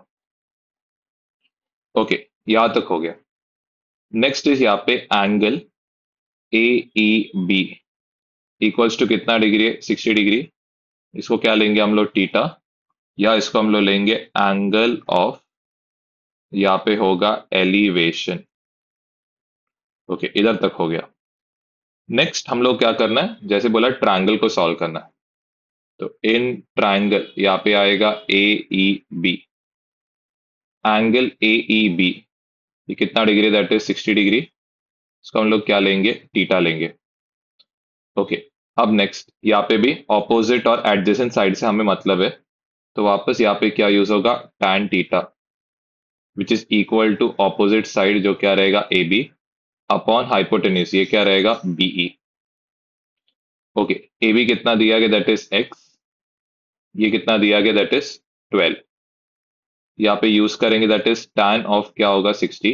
ओके, यहां तक हो गया। नेक्स्ट इज यहाँ पे angle A E B equals to कितना डिग्री है, 60 डिग्री। इसको क्या लेंगे हम लोग, थीटा, या इसको हम लोग लेंगे एंगल ऑफ, यहाँ पे होगा एलिवेशन। ओके, इधर तक हो गया। नेक्स्ट हम लोग क्या करना है, जैसे बोला ट्रायंगल को सॉल्व करना है, तो इन ट्रायंगल यहाँ पे आएगा A E B, angle A E B ये कितना डिग्री, दैट इज 60 डिग्री। इसको हम लोग क्या लेंगे, थीटा लेंगे। ओके, अब नेक्स्ट यहाँ पे भी ऑपोजिट और एडजेसेंट साइड से हमें मतलब है, तो वापस यहाँ पे क्या यूज होगा, tan theta which is equal to opposite side जो क्या रहेगा, ए बी अपॉन हाइपोटेन्यूज ये क्या रहेगा, बीई। ओके, ए बी कितना दिया गया, दैट इज एक्स, ये कितना दिया गया, दैट इज 12। यहाँ पे यूज करेंगे दैट इज tan ऑफ क्या होगा, 60।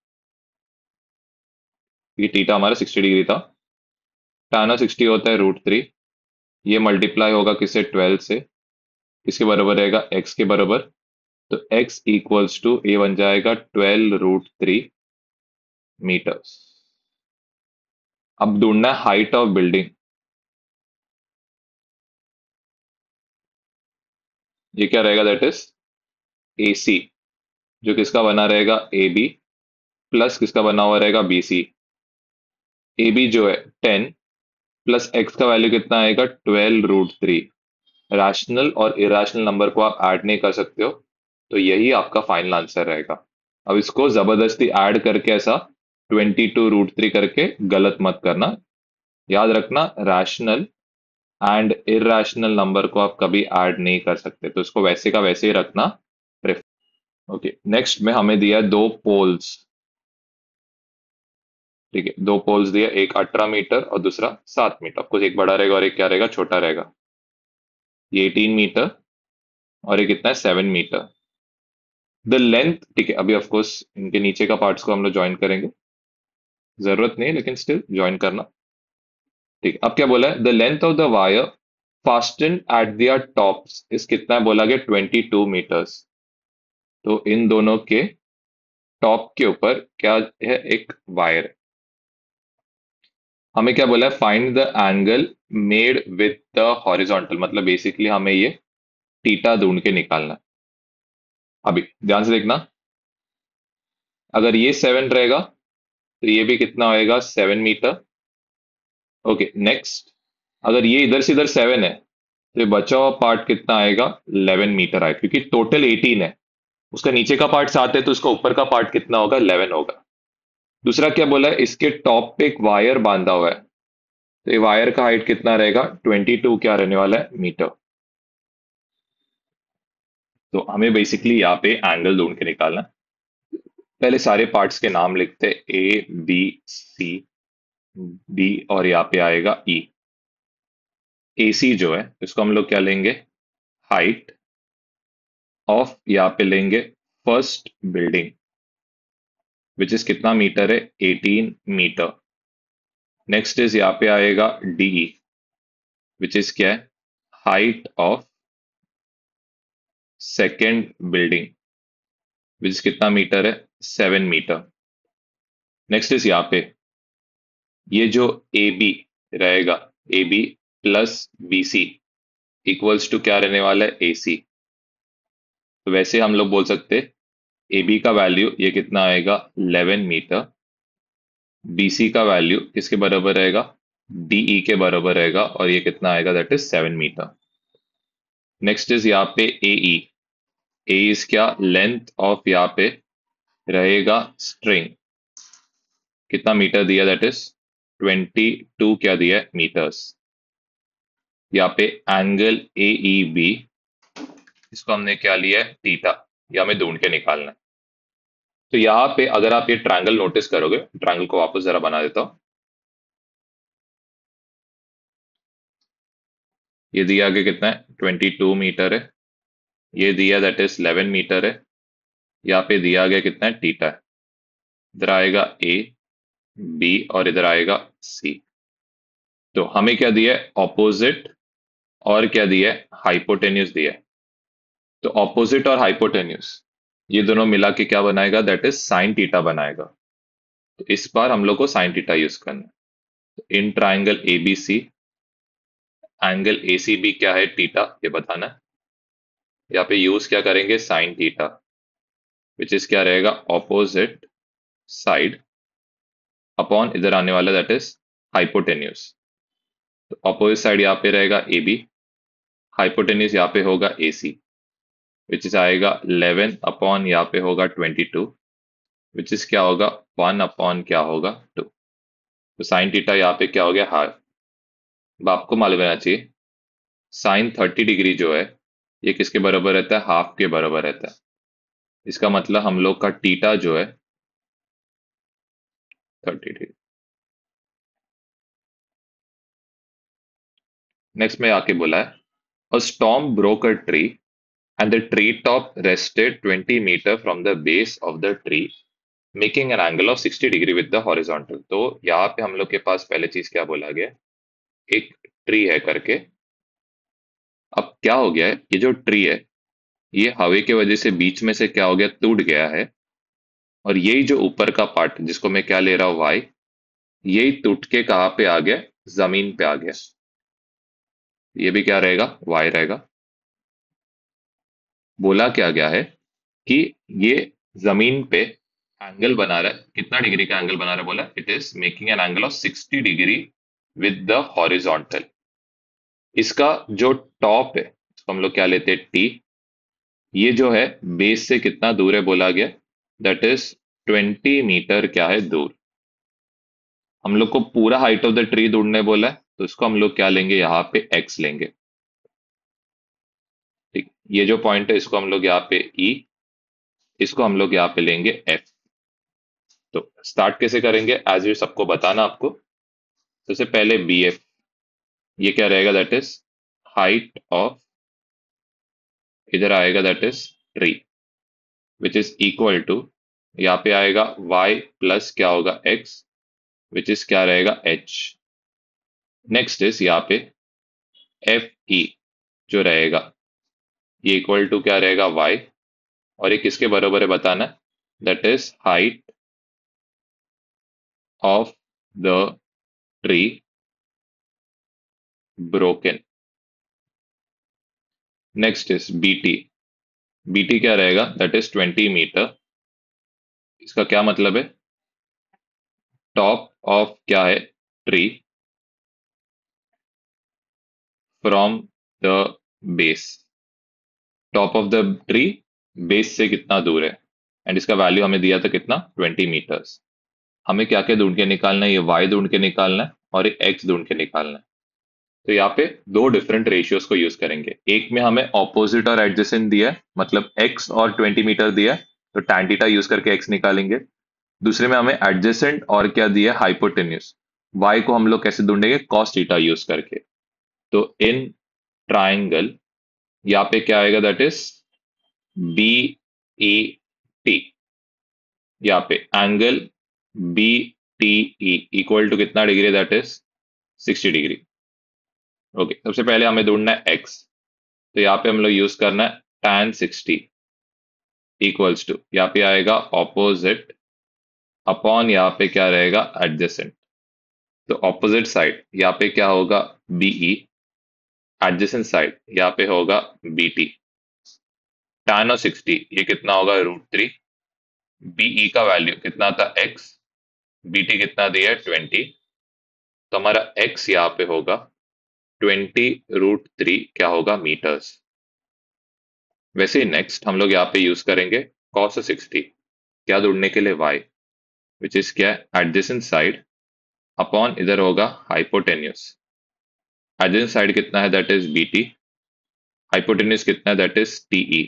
ये थीटा हमारा 60 डिग्री था, tan ऑफ 60 होता है √3। ये मल्टीप्लाई होगा किससे, 12 से, किसके बराबर रहेगा, x के बराबर। तो x इक्वल्स टू ये बन जाएगा 12 √3 मीटर्स। अब ढूंढना है हाइट ऑफ बिल्डिंग, ये क्या रहेगा, दैट इज ए सी, जो किसका बना रहेगा, ए बी प्लस किसका बना हुआ रहेगा, बी सी। ए बी जो है 10 प्लस एक्स का वैल्यू कितना आएगा, 12 √3। रैशनल और इरेशनल नंबर को आप ऐड नहीं कर सकते हो, तो यही आपका फाइनल आंसर रहेगा। अब इसको जबरदस्ती ऐड करके ऐसा 22 √3 करके गलत मत करना। याद रखना रैशनल एंड इरेशनल नंबर को आप कभी ऐड नहीं कर सकते, तो इसको वैसे का वैसे ही रखना। ओके, नेक्स्ट में हमें दिया है दो पोल्स। ठीक है, दो पोल्स दिया, एक 18 मीटर और दूसरा 7 मीटर। कुछ एक बड़ा रहेगा और एक क्या रहेगा, छोटा रहेगा। ये 18 मीटर और ये कितना है, 7 मीटर। द लेंथ, ठीक है, अभी ऑफ कोर्स इनके नीचे का पार्ट्स को हम लोग ज्वाइन करेंगे, जरूरत नहीं है लेकिन स्टिल ज्वाइन करना। ठीक है, अब क्या बोला है, the length of the wire fastened at their tops इस कितना है बोला गया 22 मीटर्स। तो इन दोनों के टॉप के ऊपर क्या है, एक वायर है। हमें क्या बोला है, find the angle made with the horizontal, मतलब बेसिकली हमें ये थीटा ढूंढ के निकालना है। अभी ध्यान से देखना, अगर ये 7 रहेगा तो ये भी कितना होएगा, 7 मीटर। ओके नेक्स्ट, अगर ये इधर से इधर 7 है तो ये बचा हुआ पार्ट कितना आएगा, 11 मीटर आएगा, क्योंकि टोटल 18 है। उसका नीचे का पार्ट 7 है तो उसका ऊपर का पार्ट कितना होगा, 11 होगा। दूसरा क्या बोला है, इसके टॉप पे एक वायर बांधा हुआ है, तो ये वायर का हाइट कितना रहेगा, 22 क्या रहने वाला है, मीटर। तो हमें बेसिकली यहाँ पे एंगल ढूंढ के निकालना है। पहले सारे पार्ट्स के नाम लिखते हैं, ए बी सी डी, और यहाँ पे आएगा ई। ए सी जो है इसको हम लोग क्या लेंगे, हाइट ऑफ, यहाँ पे लेंगे फर्स्ट बिल्डिंग, विच इज कितना मीटर है, 18 मीटर। नेक्स्ट इज यहाँ पे आएगा डी, विच इज क्या है, height of second building, which is कितना मीटर है, 7 मीटर। नेक्स्ट इज यहाँ पे ये जो ए बी रहेगा, A B plus B C equals to क्या रहने वाला है, ए सी। तो वैसे हम लोग बोल सकते ए बी का वैल्यू ये कितना आएगा, 11 मीटर। बी सी का वैल्यू किसके बराबर रहेगा, डीई के बराबर रहेगा, और ये कितना आएगा, that is 7 metre. Next is यहाँ पे ए ई, ए इज क्या, लेंथ ऑफ यहाँ पे रहेगा स्ट्रिंग, कितना मीटर दिया, दैट इज 22 क्या दिया है, मीटर्स। यहाँ पे एंगल ए ई बी, इसको हमने क्या लिया है, थीटा, ये हमें ढूंढ के निकालना है। तो यहाँ पे अगर आप ये ट्रायंगल नोटिस करोगे, ट्रायंगल को वापस जरा बना देता हूं। ये दिया आगे कितना है, 22 मीटर है। ये दिया दैट इज 11 मीटर है। यहाँ पे दिया गया कितना है, थीटा है। इधर आएगा ए बी और इधर आएगा सी। तो हमें क्या दिया है, ऑपोजिट और क्या दिया है, हाइपोटेन्यूस दिया है। तो ऑपोजिट और हाइपोटेन्यूस ये दोनों मिला के क्या बनाएगा, दैट इज साइन थीटा बनाएगा। तो इस बार हम लोग को साइन थीटा यूज करना है। तो in triangle A B C, angle A C B क्या है, थीटा, ये बताना है। यहाँ पे यूज क्या करेंगे, साइन थीटा, विच इज क्या रहेगा, ऑपोजिट साइड अपॉन इधर आने वाला दैट इज हाइपोटेन्यूस। तो ऑपोजिट साइड यहाँ पे रहेगा ए बी, हाइपोटेन्यूस यहाँ पे होगा ए सी, विच इज आएगा 11 अपॉन यहाँ पे होगा 22, विच इज क्या होगा, 1 अपॉन क्या होगा, 2। तो साइन थीटा यहाँ पे क्या हो गया, हाफ। अब आपको मालूम रहना चाहिए साइन 30 डिग्री जो है ये किसके बराबर रहता है, हाफ के बराबर रहता है। इसका मतलब हम लोग का थीटा जो है 30 डिग्री। नेक्स्ट में आके बोला है, a storm broke a tree and the tree top rested 20 meter from the base of the tree making an angle of 60 degree with the horizontal। तो यहाँ पे हम लोग के पास पहले चीज क्या बोला गया, एक ट्री है करके। अब क्या हो गया है, ये जो ट्री है ये हवा की वजह से बीच में से क्या हो गया, टूट गया है। और यही जो ऊपर का पार्ट जिसको मैं क्या ले रहा हूं, वाई, यही टूट के कहाँ पे आ गया, जमीन पे आ गया। ये भी क्या रहेगा, वाई रहेगा। बोला क्या गया है कि ये जमीन पे एंगल बना रहा है, कितना डिग्री का एंगल बना रहा है, बोला it is making an angle of 60 degree with the horizontal. इसका जो टॉप है इसको हम लोग क्या लेते हैं, टी। ये जो है बेस से कितना दूर है बोला गया, दैट इज 20 मीटर क्या है, दूर। हम लोग को पूरा हाइट ऑफ द ट्री ढूंढने बोला है, तो इसको हम लोग क्या लेंगे, यहाँ पे एक्स लेंगे। ठीक, ये जो पॉइंट है इसको हम लोग यहाँ पे ई, इसको हम लोग यहाँ पे लेंगे एफ। तो स्टार्ट कैसे करेंगे, एज यू सबको बताना आपको। सबसे पहले बी एफ, ये क्या रहेगा, दैट इज हाइट ऑफ, इधर आएगा that is tree, which is equal to, यहाँ पे आएगा y प्लस क्या होगा x, विच इज क्या रहेगा h। नेक्स्ट इज यहाँ पे एफ ई जो रहेगा ये इक्वल टू क्या रहेगा वाई, और ये किसके बराबर है बताना, that is height of the tree broken. Next is BT. BT क्या रहेगा, दैट इज 20 मीटर। इसका क्या मतलब है, टॉप ऑफ क्या है tree from the base, top of the tree base से कितना दूर है, एंड इसका वैल्यू हमें दिया था कितना 20 मीटर्स। हमें क्या क्या ढूंढ के निकालना है, ये वाई ढूंढ के निकालना है और ये एक्स ढूंढ के निकालना है। तो यहाँ पे दो डिफरेंट रेशियोज को यूज करेंगे, एक में हमें ऑपोजिट और एडजेसेंट दिया है, मतलब एक्स और 20 मीटर दिया है, तो tan थीटा यूज करके एक्स निकालेंगे। दूसरे में हमें एडजेसेंट और क्या दिया है, हाइपोटेन्यूज। वाई को हम लोग कैसे ढूंढेंगे, cos थीटा यूज करके। तो इन ट्राइंगल यहाँ पे क्या आएगा, that is B E T, यहाँ पे angle B T E equal to कितना degree, that is 60 degree. Okay, सबसे पहले हमें ढूंढना है एक्स, तो यहाँ पे हम लोग यूज करना है tan 60 इक्वल्स टू, यहाँ पे आएगा ऑपोजिट अपॉन यहाँ पे क्या रहेगा एडजेसेंट। तो ऑपोजिट साइड यहाँ पे क्या होगा बीई, एडजेसेंट साइड यहाँ पे होगा बीटी। tan और 60 ये कितना होगा √3। बीई का वैल्यू कितना था एक्स, बीटी कितना दिया है 20, तो हमारा एक्स यहाँ पे होगा 20 √3 क्या होगा मीटर्स। वैसे ही नेक्स्ट हम लोग यहाँ पे यूज करेंगे cos 60, क्या ढूंढने के लिए y, विच इज क्या एडजेसेंट साइड अपॉन इधर होगा हाइपोटेन्यूस। एडजेसेंट साइड कितना है, दैट इज बीटी, हाइपोटेन्यूस कितना है, दैट इज टीई।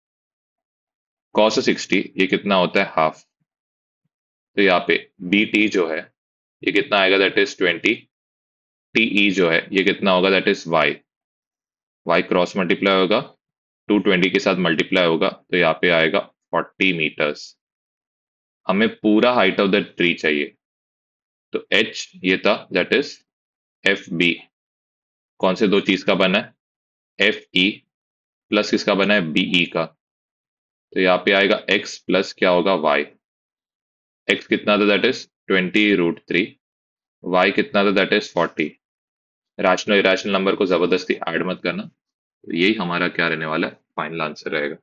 cos 60 ये कितना होता है हाफ, तो यहाँ पे बीटी जो है ये कितना आएगा, दैट इज 20, टीई जो है ये कितना होगा, that is Y, Y cross multiply होगा 220 के साथ मल्टीप्लाई होगा, तो यहाँ पे आएगा 40 मीटर्स। हमें पूरा हाइट ऑफ द ट्री चाहिए, तो एच ये था, दैट इज एफ बी, कौन से दो चीज का बना है, एफ ई प्लस किसका बना है बीई का, तो यहाँ पे आएगा एक्स प्लस क्या होगा वाई। एक्स कितना था, दैट इज 20 √3, वाई कितना था, that is 40। Rational irrational number को जबरदस्ती ऐड मत करना, तो यही हमारा क्या रहने वाला है, फाइनल आंसर रहेगा।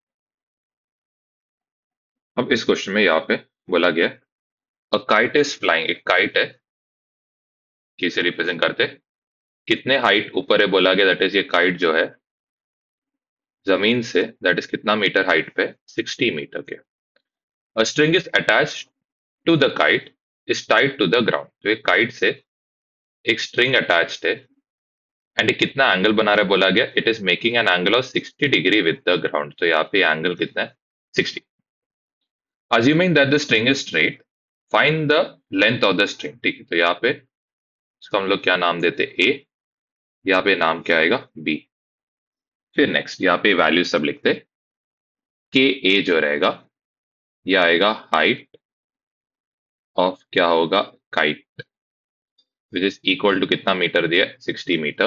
अब इस क्वेश्चन में यहाँ पे बोला गया अ काइट इज फ्लाइंग, एक काइट है, किसे रिप्रेजेंट करते, कितने हाइट ऊपर है बोला गया, दैट इज ये काइट जो है जमीन से दैट इज कितना मीटर हाइट पे, 60 मीटर के। A string is attached to the kite is tied to the ground, तो एक काइट से एक स्ट्रिंग अटैच्ड है, एंड ये कितना एंगल बना रहा है बोला गया, it is making an angle of 60 degree with the ground, तो यहाँ पे एंगल कितना है 60। Assuming that the string is straight, find the length of the string. ठीक है, तो यहाँ पे इसको हम लोग क्या नाम देते ए, यहाँ पे नाम क्या आएगा बी। फिर नेक्स्ट यहाँ पे वैल्यू सब लिखते, के ए जो रहेगा ये आएगा हाइट ऑफ क्या होगा kite, which is equal to कितना मीटर दिया 60 मीटर।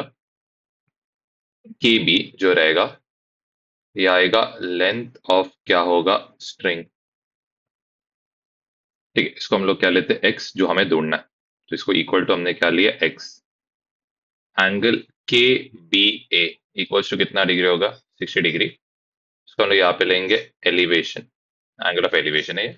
के बी जो रहेगा ये आएगा लेंथ ऑफ क्या होगा स्ट्रिंग। ठीक है, इसको हम लोग क्या लेते हैं एक्स जो हमें ढूंढना है, तो इसको इक्वल टू हमने क्या लिया X. Angle K B A equals to कितना डिग्री होगा 60 डिग्री, इसको हम लोग यहाँ पे लेंगे एलिवेशन, एंगल ऑफ एलिवेशन है ये।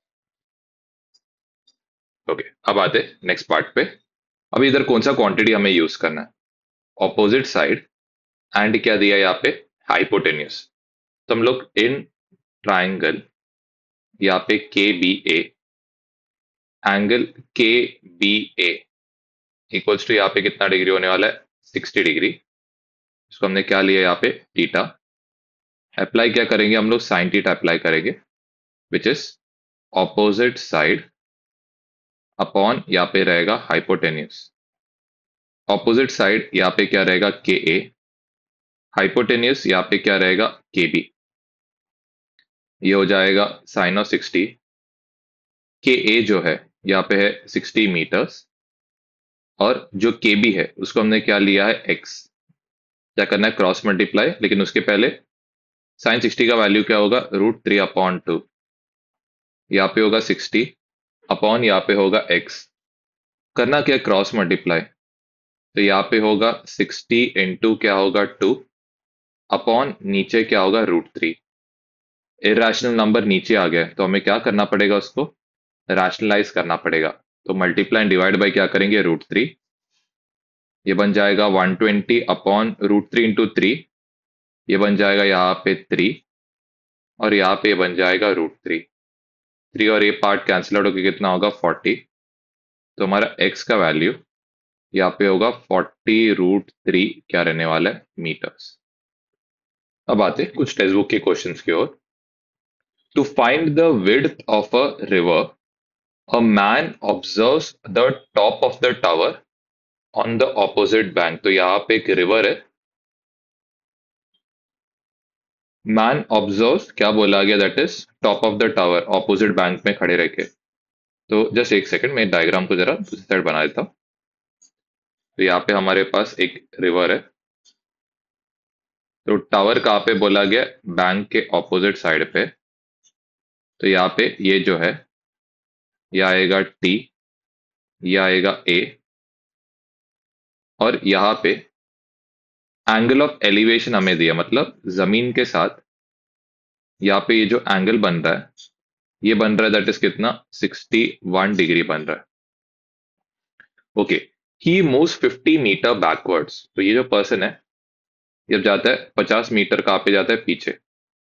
ओके, अब आते नेक्स्ट पार्ट पे। अब इधर कौन सा क्वांटिटी हमें यूज करना है, ऑपोजिट साइड एंड क्या दिया है यहाँ पे हाइपोटेन्यूस। तो हम लोग इन ट्राइंगल यहाँ पे K B A, angle K B A equals to यहाँ पे कितना डिग्री होने वाला है 60 डिग्री, इसको हमने क्या लिया यहाँ पे थीटा। अप्लाई क्या करेंगे हम लोग, साइन थीटा अप्लाई करेंगे, which is opposite side upon यहाँ पे रहेगा हाइपोटेन्यूस। ऑपोजिट साइड यहाँ पे क्या रहेगा के ए, हाइपोटेन्यूस यहाँ पे क्या रहेगा के बी, ये हो जाएगा साइन ऑफ 60। के ए जो है यहाँ पे है 60 मीटर्स, और जो के बी है उसको हमने क्या लिया है एक्स, क्या करना है, क्रॉस मल्टीप्लाई, लेकिन उसके पहले साइन 60 का वैल्यू क्या होगा, √3/2। यहाँ पे होगा 60 अपॉन, यहाँ पे होगा x। करना क्या, क्रॉस मल्टीप्लाई। तो यहाँ पे होगा 60 इंटू क्या होगा 2 अपॉन नीचे क्या होगा √3। इरेशनल नंबर नीचे आ गया है, तो हमें क्या करना पड़ेगा, उसको रैशनलाइज करना पड़ेगा। तो मल्टीप्लाई डिवाइड बाय क्या करेंगे, √3। ये बन जाएगा 120 अपॉन √3 इंटू 3। ये बन जाएगा यहाँ पे 3, और यहाँ पे बन जाएगा √3। 3 और ये पार्ट कैंसिल आउट होकर कितना होगा, 40। तो हमारा x का वैल्यू यहाँ पे होगा 40√3 क्या रहने वाला है, मीटर्स। अब आते हैं कुछ टेक्स्ट बुक के क्वेश्चंस की ओर। To find the width of a river, a man observes the top of the tower on the opposite bank. तो यहाँ पे एक रिवर है, मैन ऑब्जर्व्स क्या बोला गया, that is top of the tower, opposite bank में खड़े रह के। तो जस्ट एक सेकंड, मैं डायग्राम को जरा दूसरी साइड बना देता हूँ। तो यहाँ पे हमारे पास एक रिवर है, तो टावर कहाँ पे बोला गया, बैंक के ऑपोजिट साइड पे। तो यहाँ पे ये जो है, ये आएगा टी, ये आएगा ए, और यहाँ पे एंगल ऑफ एलिवेशन हमें दिया, मतलब जमीन के साथ यहाँ पे ये जो एंगल बन रहा है, ये बन रहा है दैट इज कितना, 61 डिग्री बन रहा है। Okay, he moves 50 metre backwards. तो ये जो पर्सन है, जब जाता है 50 मीटर कहाँ पे जाता है, पीछे।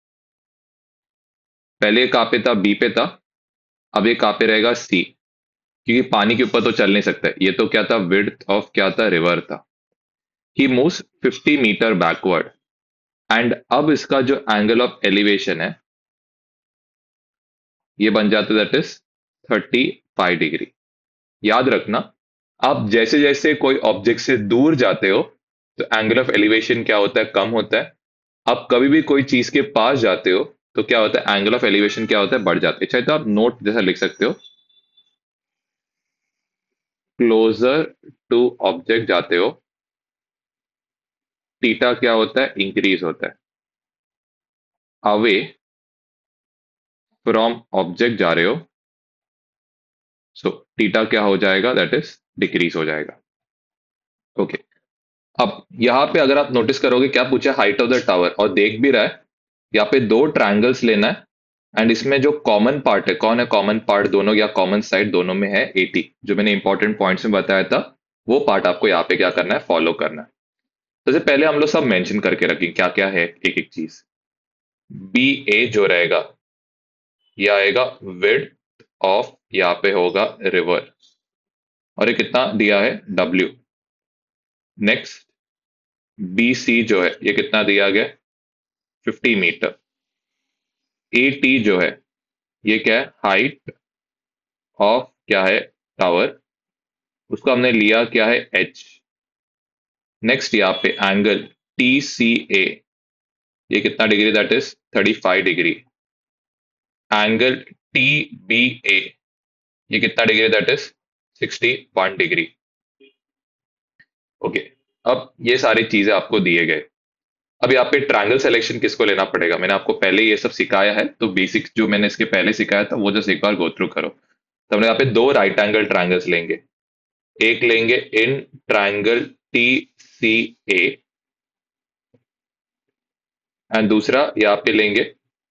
पहले ये कहाँ पे था, बी पे था, अब ये कहाँ पे रहेगा, सी, क्योंकि पानी के ऊपर तो चल नहीं सकता है। ये तो क्या था, विड्थ ऑफ क्या था, रिवर था। He moves 50 metre backward, and अब इसका जो एंगल ऑफ एलिवेशन है, ये बन जाता है दैट इज 35 डिग्री। याद रखना, आप जैसे जैसे कोई ऑब्जेक्ट से दूर जाते हो, तो एंगल ऑफ एलिवेशन क्या होता है, कम होता है। आप कभी भी कोई चीज के पास जाते हो, तो क्या होता है, एंगल ऑफ एलिवेशन क्या होता है, बढ़ जाता है। चाहे तो आप नोट जैसा लिख सकते हो, क्लोजर टू ऑब्जेक्ट जाते हो, थीटा क्या होता है, इंक्रीज होता है। अवे फ्रॉम ऑब्जेक्ट जा रहे हो, सो थीटा क्या हो जाएगा, दैट इज डिक्रीज हो जाएगा। ओके, अब यहाँ पे अगर आप नोटिस करोगे, क्या पूछा, हाइट ऑफ द टावर, और देख भी रहा है यहाँ पे दो ट्रायंगल्स लेना है, एंड इसमें जो कॉमन पार्ट है, कौन है कॉमन पार्ट, दोनों या कॉमन साइड दोनों में है 80। जो मैंने इंपॉर्टेंट पॉइंट्स में बताया था, वो पार्ट आपको यहाँ पे क्या करना है, फॉलो करना है। तो सबसे पहले हम लोग सब मेंशन करके रखें क्या क्या है, एक एक चीज। बी ए जो रहेगा, ये आएगा विड्थ ऑफ, यहाँ पे होगा रिवर, और ये कितना दिया है, डब्ल्यू। नेक्स्ट बी सी जो है, ये कितना दिया गया, 50 मीटर। ए टी जो है, ये क्या है, हाइट ऑफ क्या है, टावर, उसको हमने लिया क्या है, एच। नेक्स्ट यहाँ पे एंगल टी सी ए, ये कितना degree, that is 35 degree. Angle T B A, ये कितना degree, that is 61 degree. Okay, अब ये सारी चीजें आपको दिए गए। अब यहाँ पे ट्रायंगल सिलेक्शन किसको लेना पड़ेगा, मैंने आपको पहले ये सब सिखाया है, तो बेसिक जो मैंने इसके पहले सिखाया था वो जस्ट एक बार गो थ्रू करो। तो हमने यहाँ पे दो राइट एंगल ट्रायंगल्स लेंगे। एक लेंगे in triangle T C A, and दूसरा यहाँ पे लेंगे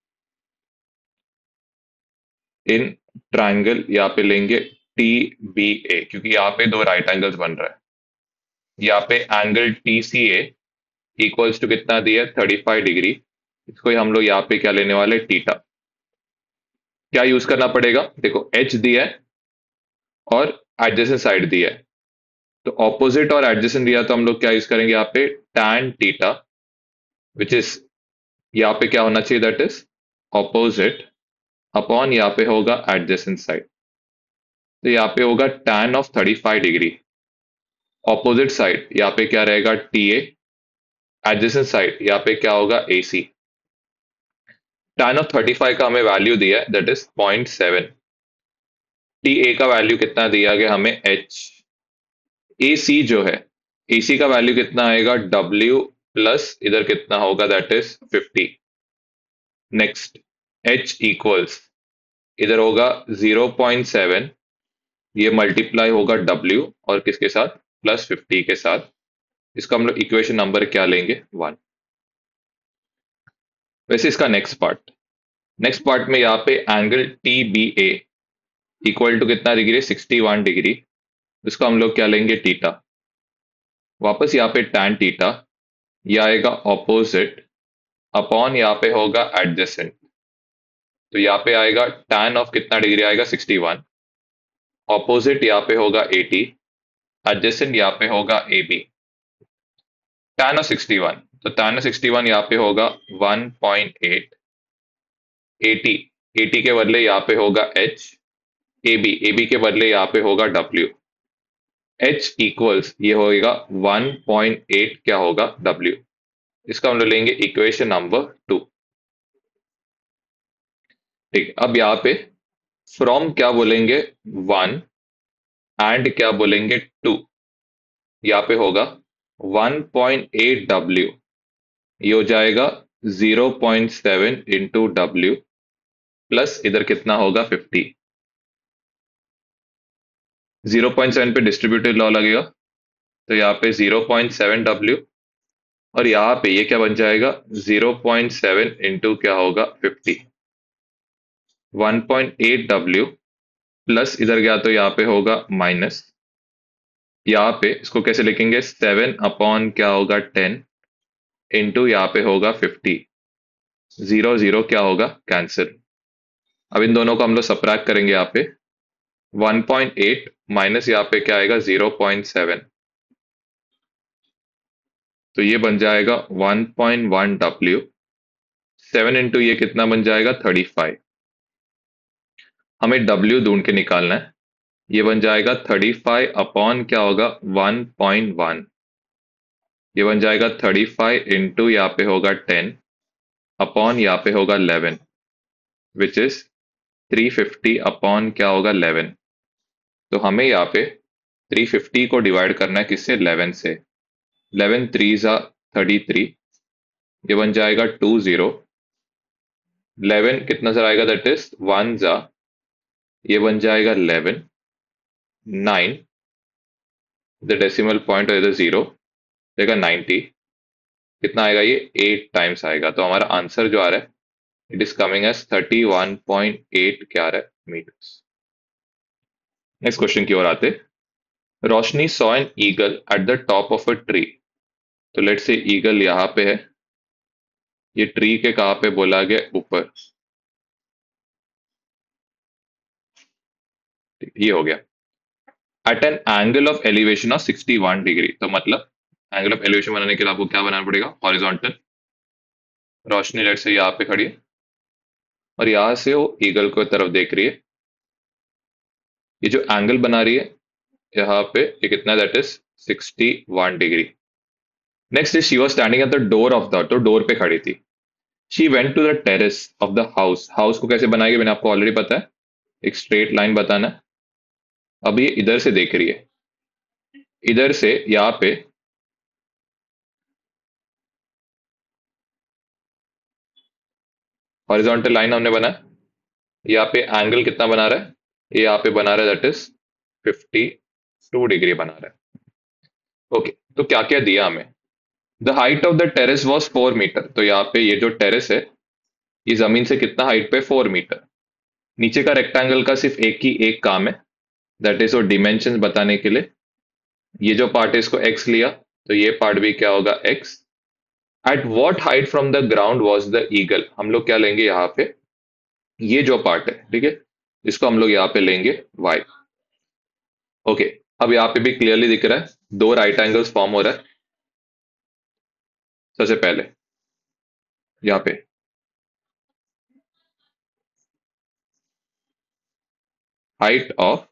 इन ट्रायंगल, यहाँ पे लेंगे टी बी ए, क्योंकि यहाँ पे दो राइट एंगल्स बन रहा है। यहाँ पे angle T C A equals to कितना दिया, 35 डिग्री। इसको ही हम लोग यहाँ पे क्या लेने वाले, टीटा। क्या यूज करना पड़ेगा, देखो एच दिया है और एडजेसेंट साइड दिया है, तो ऑपोजिट और एडजेसेंट दिया, तो हम लोग क्या यूज करेंगे यहाँ पे, टैन टीटा, विच इज यहाँ पे क्या होना चाहिए, दैट इज ऑपोजिट अपॉन यहाँ पे होगा एडजेसेंट साइड। तो यहाँ पे होगा tan of 35 degree. Opposite side यहाँ पे क्या रहेगा, टी ए। एडजेसेंट साइड यहाँ पे क्या होगा, ए सी। टैन ऑफ 35 का हमें वैल्यू दिया है, दैट इज 0.7। टी ए का वैल्यू कितना दिया गया हमें, एच। ए सी जो है, ए सी का वैल्यू कितना आएगा, डब्ल्यू प्लस इधर कितना होगा, that is 50। Next h equals, इधर होगा 0.7, ये मल्टीप्लाई होगा w और किसके साथ, +50 के साथ। इसका हम लोग इक्वेशन नंबर क्या लेंगे, 1। वैसे इसका नेक्स्ट पार्ट में यहाँ पे angle T B A equal to कितना डिग्री, 61 डिग्री। इसको हम लोग क्या लेंगे, थीटा। वापस यहाँ पे tan थीटा, ये आएगा ऑपोजिट अपॉन यहाँ पे होगा एडजेसेंट। तो यहाँ पे आएगा tan ऑफ कितना डिग्री आएगा, 61। ऑपोजिट यहाँ पे होगा 80, एडजेसेंट यहाँ पे होगा ए बी। tan ऑफ 61, तो tan ऑफ 61 यहाँ पे होगा 1.8। 80, 80 के बदले यहाँ पे होगा h। ए बी के बदले यहाँ पे होगा w। h इक्वल्स, ये होगा 1.8 क्या होगा, w। इसका हम लोग लेंगे इक्वेशन नंबर 2। ठीक है, अब यहाँ पे फ्रॉम क्या बोलेंगे, 1 एंड क्या बोलेंगे, 2। यहाँ पे होगा 1.8 w, ये हो जाएगा 0.7 इंटू डब्ल्यू, प्लस इधर कितना होगा, 50। 0.7 पे डिस्ट्रीब्यूटिव लॉ लगेगा, तो यहाँ पे 0.7 w, और यहाँ पे ये क्या बन जाएगा, 0.7 इंटू क्या होगा, 50। 1.8 w प्लस इधर गया तो यहाँ पे होगा माइनस। यहाँ पे इसको कैसे लिखेंगे, 7 अपॉन क्या होगा, 10 इंटू यहाँ पे होगा 50। 0 0 क्या होगा, कैंसिल। अब इन दोनों को हम लोग सब्ट्रैक्ट करेंगे। यहाँ पे 1.8 माइनस यहाँ पे क्या आएगा, 0.7, तो ये बन जाएगा 1.1 w। 7 इंटू ये कितना बन जाएगा, 35। हमें w ढूंढ के निकालना है। ये बन जाएगा 35 अपॉन क्या होगा, 1.1। ये बन जाएगा 35 इंटू यहाँ पे होगा 10 अपॉन यहाँ पे होगा 11, विच इज 350 अपॉन क्या होगा, 11। तो हमें यहाँ पे 350 को डिवाइड करना है किससे, 11 से। 11 3 जा 33, ये बन जाएगा 20। 11 कितना सर आएगा, दैट इज 1 जा, ये बन जाएगा 11। 9 द डेसिमल पॉइंट और इधर 0 देगा 90, कितना आएगा, ये 8 टाइम्स आएगा। तो हमारा आंसर जो आ रहा है, इट इज कमिंग एज 31.8 क्या आ रहा है, मीटर्स। नेक्स्ट क्वेश्चन की ओर आते। Roshni saw an eagle at the top of a tree. तो लेट्स से ईगल यहाँ पे है, ये ट्री के कहाँ पे बोला गया, ऊपर। ये हो गया at an angle of elevation of 61 degree. तो मतलब एंगल ऑफ एलिवेशन बनाने के लिए आपको क्या बनाना पड़ेगा, हॉरिजॉन्टल। रोशनी लेट्स से यहाँ पे खड़ी है और यहाँ से वो ईगल को तरफ देख रही है। ये जो एंगल बना रही है यहाँ पे, ये कितना, that is 61 degree. Next is she was standing at the door of the, तो डोर पे खड़ी थी। She went to the terrace of the house. House को कैसे बनाएगी, मैंने आपको ऑलरेडी पता है, एक स्ट्रेट लाइन बताना है। अब ये इधर से देख रही है, इधर से यहाँ पे हॉरिजॉन्टल लाइन हमने बनाया। यहाँ पे एंगल कितना बना रहा है, ये यहाँ पे बना रहा है, दैट इज 52 डिग्री बना रहा है। ओके, तो क्या क्या दिया हमें। The height of the terrace was 4 metre. तो यहाँ पे ये जो टेरेस है, ये जमीन से कितना हाइट पे, 4 मीटर। नीचे का रेक्टेंगल का सिर्फ एक ही एक काम है, दैट इज वो डिमेंशन बताने के लिए। ये जो पार्ट है इसको x लिया, तो ये पार्ट भी क्या होगा, x। At what height from the ground was the eagle. हम लोग क्या लेंगे यहाँ पे, ये जो पार्ट है, ठीक है, इसको हम लोग यहाँ पे लेंगे y। ओके, अब यहाँ पे भी क्लियरली दिख रहा है, दो राइट एंगल्स फॉर्म हो रहा है। सबसे पहले यहाँ पे हाइट ऑफ,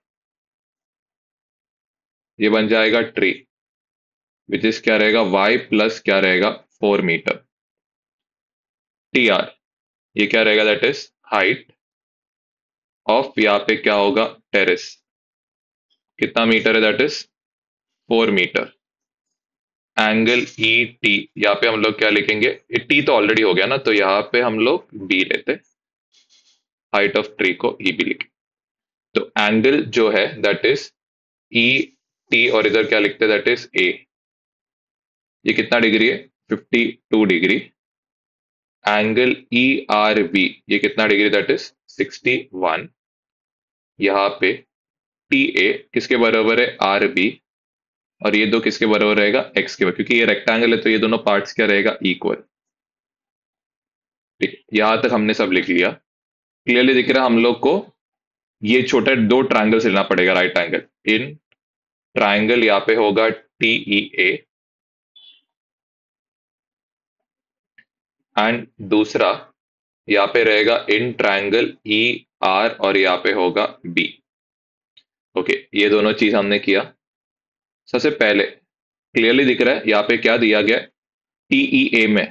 ये बन जाएगा ट्री, विच इज क्या रहेगा, y प्लस क्या रहेगा, 4 मीटर। टी आर, ये क्या रहेगा, दैट इज हाइट ऑफ, यहाँ पे क्या होगा, टेरेस। कितना मीटर है, that is 4 metre. Angle E T, यहाँ पे हम लोग क्या लिखेंगे, टी तो ऑलरेडी हो गया ना, तो यहाँ पे हम लोग बी लेते, हाइट ऑफ ट्री को ई बी लिखे। तो एंगल जो है दैट इज ई टी, और इधर क्या लिखते हैं दैट इज ए। ये कितना डिग्री है, 52 degree. Angle E R B, ये कितना डिग्री, दैट इज 61। यहाँ पे टी ए किसके बराबर है, आर बी, और ये दो किसके बराबर रहेगा, एक्स के बराबर, क्योंकि ये रेक्टेंगल है तो ये दोनों पार्ट्स क्या रहेगा, इक्वल। ठीक, यहां तक हमने सब लिख लिया। क्लियरली दिख रहा है हम लोग को, ये छोटे दो ट्रायंगल्स लेना पड़ेगा, राइट एंगल इन ट्रायंगल, यहाँ पे होगा टी ई ए, एंड दूसरा यहाँ पे रहेगा इन ट्रायंगल ई आर, और यहाँ पे होगा बी। ओके, ये दोनों चीज हमने किया। सबसे पहले क्लियरली दिख रहा है यहाँ पे क्या दिया गया, टीई ए में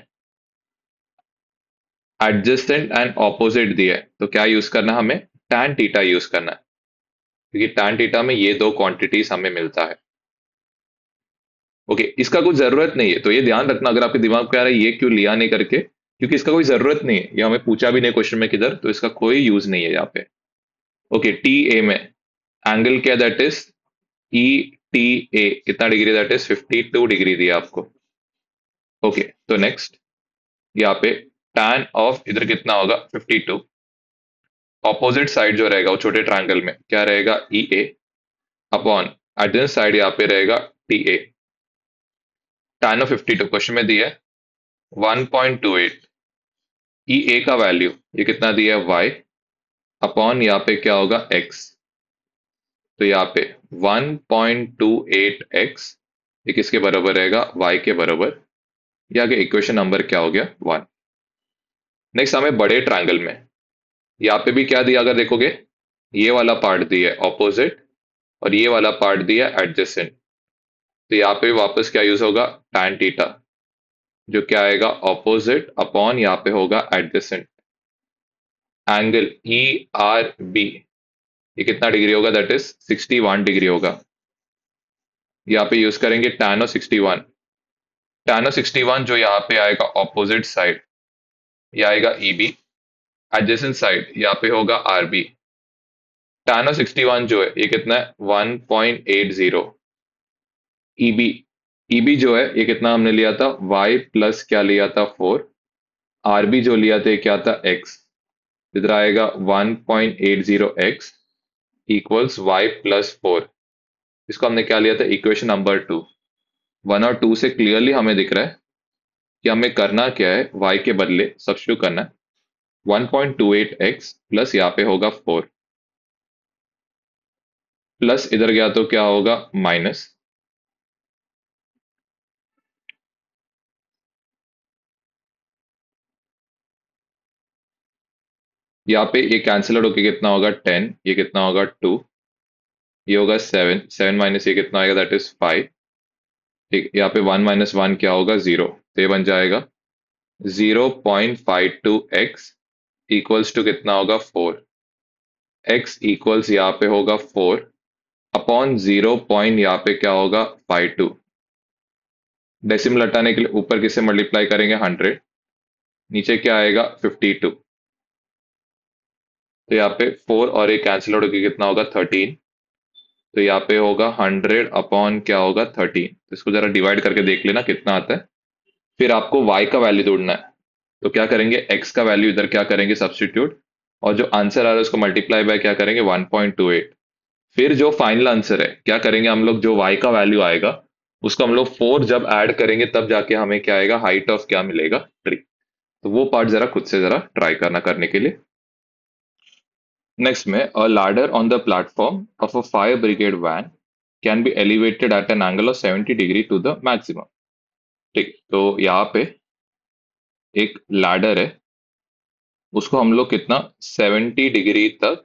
एडजेसेंट एंड ऑपोजिट दिया है, तो क्या यूज करना है हमें, टैन थीटा यूज करना है, क्योंकि टैन थीटा में ये दो क्वांटिटीज हमें मिलता है। ओके, इसका कुछ जरूरत नहीं है, तो ये ध्यान रखना अगर आपके दिमाग में आ रहा है ये क्यों लिया नहीं करके, क्योंकि इसका कोई जरूरत नहीं है, ये हमें पूछा भी नहीं क्वेश्चन में किधर, तो इसका कोई यूज नहीं है यहाँ पे। ओके, टी ए में एंगल क्या, that is E T A, कितना डिग्री, दैट इज 52 डिग्री दिया आपको। ओके, तो नेक्स्ट यहाँ पे tan ऑफ इधर कितना होगा, 52। ऑपोजिट साइड जो रहेगा वो छोटे ट्रायंगल में क्या रहेगा, ई ए, अपॉन एडजेंट साइड यहाँ पे रहेगा T A. tan of 52 question में दिया है 1.28। ई ए का वैल्यू ये कितना दिया है, y, अपॉन यहाँ पे क्या होगा, x। तो यहाँ पे 1.28x, ये किसके बराबर रहेगा, y के बराबर। ये आगे इक्वेशन नंबर क्या हो गया, 1। नेक्स्ट हमें बड़े ट्रायंगल में यहाँ पे भी क्या दिया, अगर देखोगे ये वाला पार्ट दिया है ऑपोजिट, और ये वाला पार्ट दिया है एडजेसेंट, तो यहाँ पे वापस क्या यूज होगा, tan थीटा, जो क्या आएगा, ऑपोजिट अपॉन यहाँ पे होगा adjacent. Angle E R B, ये कितना डिग्री होगा, दैट इज 61 डिग्री होगा। यहाँ पे यूज करेंगे tan ऑफ 61। tan ऑफ 61 जो यहाँ पे आएगा ऑपोजिट साइड, ये आएगा ई बी, एडजेसेंट साइड यहाँ पे होगा आर बी। tan ऑफ 61 जो है ये कितना है, 1.80। ईबी, ईबी जो है ये कितना हमने लिया था, y प्लस क्या लिया था, 4। आरबी जो लिया था ये क्या था, x। इधर आएगा 1.80x इक्वल्स y प्लस 4। इसको हमने क्या लिया था, इक्वेशन नंबर 2। 1 और 2 से क्लियरली हमें दिख रहा है कि हमें करना क्या है, y के बदले सब्स्टिट्यूट करना है, 1.28x प्लस यहाँ पे होगा 4, प्लस इधर गया तो क्या होगा, माइनस। यहाँ पे ये कैंसिल आउट होके कितना होगा, 10, ये कितना होगा, 2, ये होगा 7, 7 माइनस ये कितना आएगा, दैट इज 5। ठीक, यहाँ पे 1 माइनस 1 क्या होगा, 0, तो ये बन जाएगा 0.52x इक्वल्स टू कितना होगा, 4। x इक्वल्स यहाँ पे होगा 4 अपॉन 0 पॉइंट यहाँ पे क्या होगा, 52। डेसिमल हटाने के लिए ऊपर किससे मल्टीप्लाई करेंगे, 100, नीचे क्या आएगा, 52। तो यहाँ पे 4 और एक कैंसिल आउट होकर कितना होगा, 13। तो यहाँ पे होगा 100 अपॉन क्या होगा, 13। तो इसको जरा डिवाइड करके देख लेना कितना आता है। फिर आपको y का वैल्यू ढूंढना है, तो क्या करेंगे, x का वैल्यू इधर क्या करेंगे, सब्स्टिट्यूट, और जो आंसर आ रहा है उसको मल्टीप्लाई बाय क्या करेंगे, 1.28। फिर जो फाइनल आंसर है क्या करेंगे हम लोग, जो y का वैल्यू आएगा उसको हम लोग 4 जब ऐड करेंगे तब जाके हमें क्या आएगा, हाइट ऑफ क्या मिलेगा, ट्री। तो वो पार्ट जरा खुद से जरा ट्राई करना करने के लिए। नेक्स्ट में, a ladder on the platform of a fire brigade van can be elevated at an angle of 70 degree to the maximum. ठीक, तो यहाँ पे एक लैडर है, उसको हम लोग कितना, 70 डिग्री तक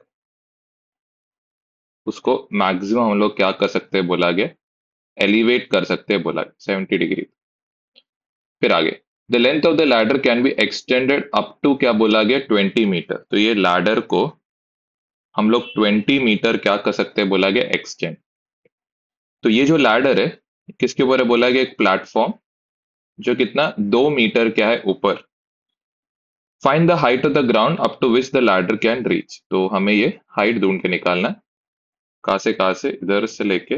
उसको मैक्सिमम हम लोग क्या कर सकते हैं, बोला गया एलिवेट कर सकते हैं, बोला 70 डिग्री। फिर आगे, the length of the ladder can be extended up to क्या बोला गया, 20 मीटर। तो ये लैडर को हम लोग 20 मीटर क्या कर सकते हैं, बोला गया एक्सटेंड। तो ये जो लैडर है किसके ऊपर है बोला गया, एक प्लेटफॉर्म जो कितना 2 मीटर क्या है ऊपर। Find the height of the ground up to which the ladder can reach, तो हमें ये हाइट ढूंढ के निकालना है, कहाँ से इधर से लेके।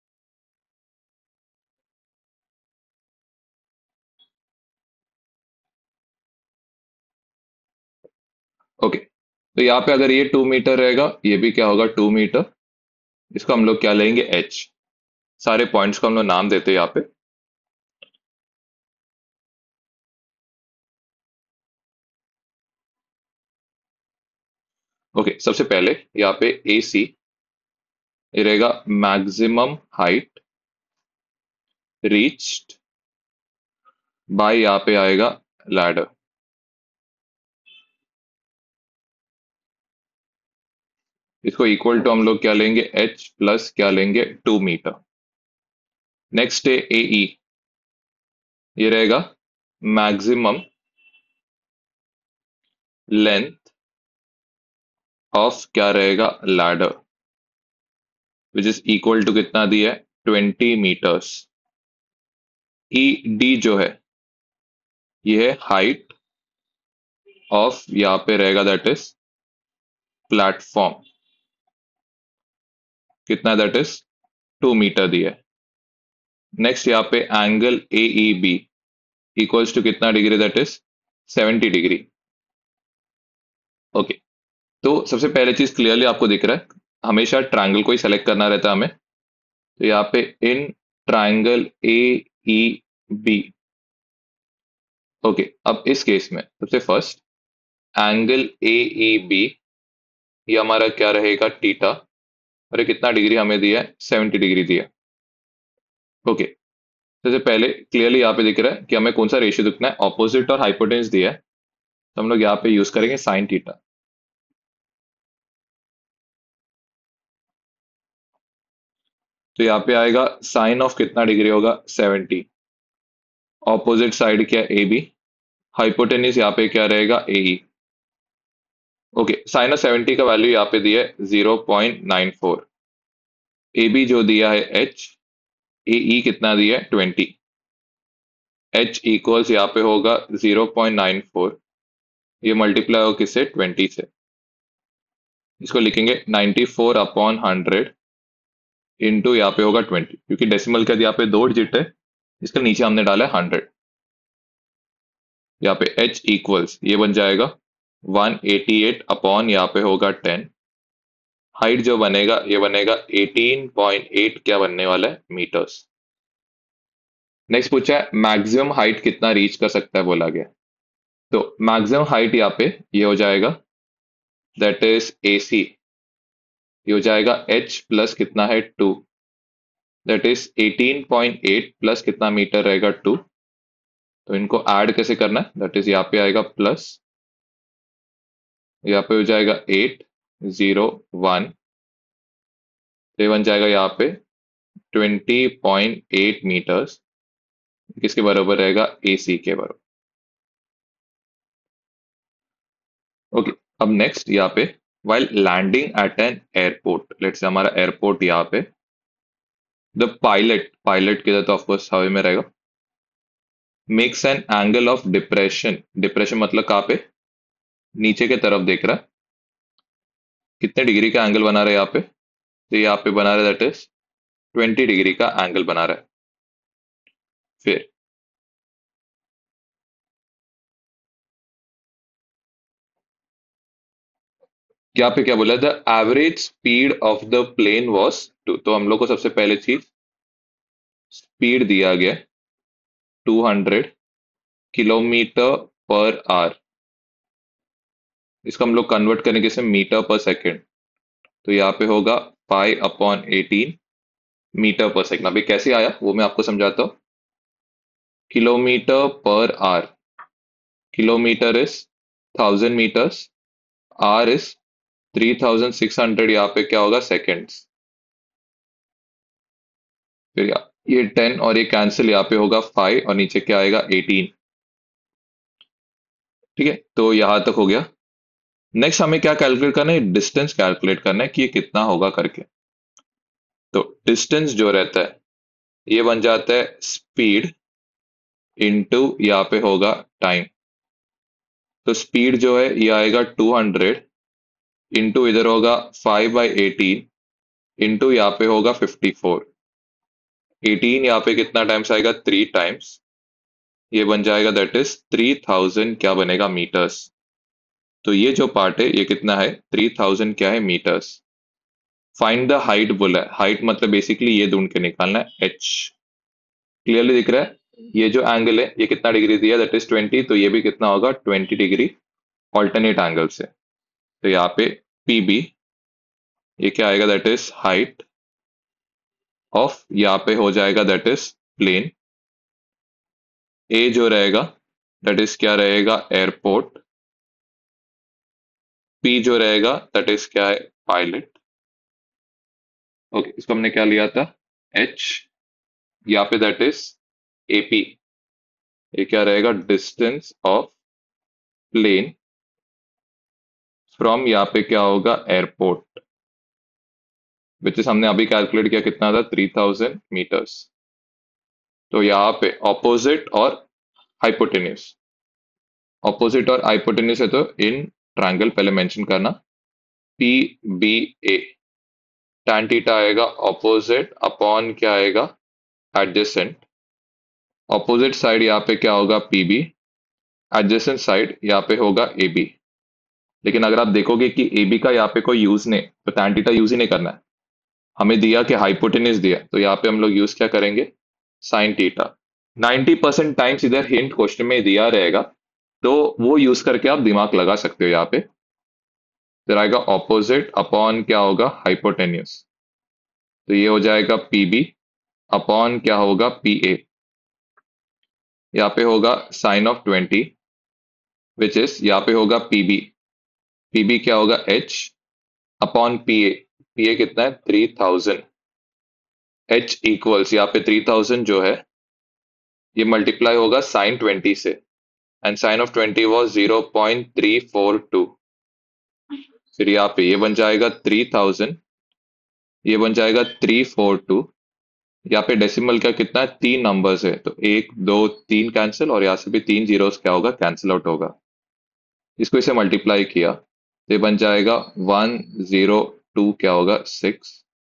ओके, तो यहाँ पे अगर ये 2 मीटर रहेगा, ये भी क्या होगा 2 मीटर। इसको हम लोग क्या लेंगे, एच। सारे पॉइंट्स को हम लोग नाम देते हैं यहाँ पे। ओके, सबसे पहले यहाँ पे ए सी, ये रहेगा मैक्सिमम हाइट रीच्ड बाय, यहाँ पे आएगा लैडर। इसको इक्वल टू हम लोग क्या लेंगे, एच प्लस क्या लेंगे 2 मीटर। नेक्स्ट है ए ई, ये रहेगा मैक्सिमम लेंथ ऑफ क्या रहेगा ladder, which is equal to कितना दिया है 20 मीटर्स। ई डी जो है ये है हाइट ऑफ, यहाँ पे रहेगा दैट इज प्लेटफॉर्म, कितना दैट इज 2 मीटर दिया है। नेक्स्ट यहाँ पे angle A E B equals to कितना degree, that is 70 degree. Okay, तो सबसे पहले चीज क्लियरली आपको दिख रहा है, हमेशा ट्रायंगल को ही सेलेक्ट करना रहता है हमें। तो यहाँ पे in triangle A E B. Okay, अब इस केस में सबसे first angle A E B, ये हमारा क्या रहेगा टीटा, और ये कितना डिग्री हमें दिया है, 70 डिग्री दिया। ओके, सबसे पहले क्लियरली यहाँ पे दिख रहा है कि हमें कौन सा रेशियो दिखना है, ऑपोजिट और हाइपोटेन्यूस दिया है, तो हम लोग यहाँ पे यूज करेंगे साइन थीटा। तो यहाँ पे आएगा साइन ऑफ कितना डिग्री होगा 70, ऑपोजिट साइड क्या ए बी, हाइपोटेन्यूस यहाँ पे क्या रहेगा A E. Okay, sine of 70 का वैल्यू यहाँ पे दिया है 0.94, ए बी जो दिया है एच, ए ई कितना दिया है 20, एच इक्वल्स यहाँ पे होगा 0.94, ये मल्टीप्लाई हो किससे 20 से, इसको लिखेंगे 94/100 इंटू यहाँ पे होगा 20, क्योंकि डेसिमल का यहाँ पे 2 डिजिट है, इसके नीचे हमने डाला है 100। यहाँ पे h इक्वल्स ये बन जाएगा 188 अपॉन यहाँ पे होगा 10। हाइट जो बनेगा ये बनेगा 18.8 क्या बनने वाला है मीटर्स। नेक्स्ट पूछा है मैक्सिमम हाइट कितना रीच कर सकता है बोला गया, तो मैक्सिमम हाइट यहाँ पे ये हो जाएगा दैट इज ए सी, ये हो जाएगा h प्लस कितना है 2, दैट इज 18.8 प्लस कितना मीटर रहेगा 2। तो इनको ऐड कैसे करना है, दैट इज यहाँ पे आएगा प्लस, यहाँ पे हो जाएगा 801, ये बन जाएगा यहाँ पे 20.8 मीटर्स, किसके बराबर रहेगा ए सी के बराबर। ओके, अब नेक्स्ट यहाँ पे while landing at an airport, let's say हमारा एयरपोर्ट यहाँ पे, द पायलट, पायलट किधर तो ऑफकोर्स हवा में रहेगा, makes an angle of depression, depression मतलब कहाँ पे, नीचे के तरफ देख रहा है, कितने डिग्री का एंगल बना रहा है यहाँ पे, तो यहाँ पे बना रहा है दैट इज 20 डिग्री का एंगल बना रहा है। फिर यहाँ पे क्या बोला, the average speed of the plane was 2, तो हम लोग को सबसे पहले चीज स्पीड दिया गया 200 किलोमीटर पर आवर, इसको हम लोग कन्वर्ट करेंगे किसे, मीटर पर सेकेंड, तो यहाँ पे होगा 5/18 मीटर पर सेकेंड। अभी कैसे आया वो मैं आपको समझाता हूँ। Kilometre per hour, kilometre is 1000 metres, hour is 3600, यहाँ पे क्या होगा सेकेंड्स। फिर ये 10 और ये कैंसिल, यहाँ पे होगा 5 और नीचे क्या आएगा 18। ठीक है, तो यहाँ तक हो गया। नेक्स्ट हमें क्या कैलकुलेट करना है, डिस्टेंस कैलकुलेट करना है कि ये कितना होगा करके। तो डिस्टेंस जो रहता है ये बन जाता है स्पीड इनटू यहाँ पे होगा टाइम। तो स्पीड जो है ये आएगा 200 इंटू इधर होगा 5/18 इंटू यहाँ पे होगा 54। 18 यहाँ पे कितना टाइम्स आएगा, 3 टाइम्स। ये बन जाएगा दैट इज 3000 क्या बनेगा, मीटर्स। तो ये जो पार्ट है ये कितना है, 3000 क्या है, मीटर्स। फाइंड द हाइट बोला है, हाइट मतलब बेसिकली ये ढूंढ के निकालना है, एच। क्लियरली दिख रहा है, ये जो एंगल है ये कितना डिग्री दिया, दैट इज 20, तो ये भी कितना होगा, 20 डिग्री ऑल्टरनेट एंगल से। तो यहाँ पे पी बी, ये क्या आएगा, दैट इज हाइट ऑफ, यहाँ पे हो जाएगा दैट इज प्लेन। ए जो रहेगा दैट इज क्या रहेगा, एयरपोर्ट। पी जो रहेगा दैट इज क्या है, पायलट। ओके, इसको हमने क्या लिया था, एच। यहाँ पे दैट इज एपी, ये क्या रहेगा, डिस्टेंस ऑफ प्लेन फ्रॉम, यहाँ पे क्या होगा, एयरपोर्ट, विच इज हमने अभी कैलकुलेट किया कितना था, 3000 मीटर्स। तो यहाँ पे ऑपोजिट और हाइपोटेन्यूज, ऑपोजिट और हाइपोटेन्यूज है तो इन ट्रायंगल पहले मेंशन करना, P B A, tan theta आएगा ऑपोजिट अपॉन क्या आएगा, एडजेसेंट। ऑपोजिट साइड यहाँ पे क्या होगा, पी बी, एडजेसेंट साइड यहाँ पे होगा ए बी। लेकिन अगर आप देखोगे कि ए बी का यहाँ पे कोई यूज नहीं, तो tan थीटा यूज ही नहीं करना है। हमें दिया कि हाइपोटेन्यूज दिया, तो यहाँ पे हम लोग यूज क्या करेंगे, साइन थीटा। 90% टाइम्स इधर हिंट क्वेश्चन में दिया रहेगा, तो वो यूज करके आप दिमाग लगा सकते हो। यहाँ पे फिर आएगा ऑपोजिट अपॉन क्या होगा, हाइपोटेन्यूज। तो ये हो जाएगा पी बी अपॉन क्या होगा, पी ए। यहाँ पे होगा साइन ऑफ 20, विच इज यहाँ पे होगा पी बी। पी बी क्या होगा, H upon P A. P A कितना है, 3000। एच इक्वल्स यहाँ पे 3000 जो है ये मल्टीप्लाई होगा साइन 20 से, एंड साइन ऑफ 20 वॉज 0.342। फिर यहाँ पे ये बन जाएगा 3000, ये बन जाएगा 342। यहाँ पे डेसिमल का कितना है, 3 नंबर्स है, तो 1 2 3 कैंसिल, और यहाँ से भी 3 जीरोस क्या होगा, कैंसिल आउट होगा। इसको इसे मल्टीप्लाई किया तो ये बन जाएगा 102 क्या होगा, 6।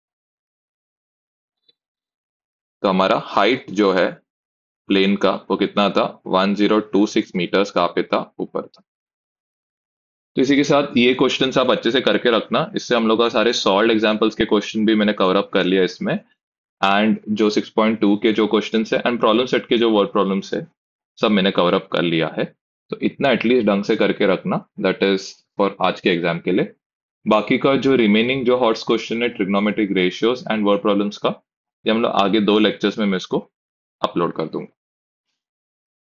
तो हमारा हाइट जो है प्लेन का वो कितना था, 1026 मीटर्स कहाँ पे था, ऊपर था। तो इसी के साथ ये क्वेश्चंस आप अच्छे से करके रखना, इससे हम लोग का सारे सॉल्व एग्जांपल्स के क्वेश्चन भी मैंने कवर अप कर लिया इसमें। एंड जो 6.2 के जो क्वेश्चंस है एंड प्रॉब्लम सेट के जो वर्ड प्रॉब्लम्स है सब मैंने कवर अप कर लिया है। तो इतना एटलीस्ट ढंग से करके रखना, दैट इज फॉर आज के एग्जाम के लिए। बाकी का जो रिमेनिंग जो हॉट्स क्वेश्चन है, trigonometric ratios and word problems का, ये हम लोग आगे 2 लेक्चर्स में मैं इसको अपलोड कर दूंगा।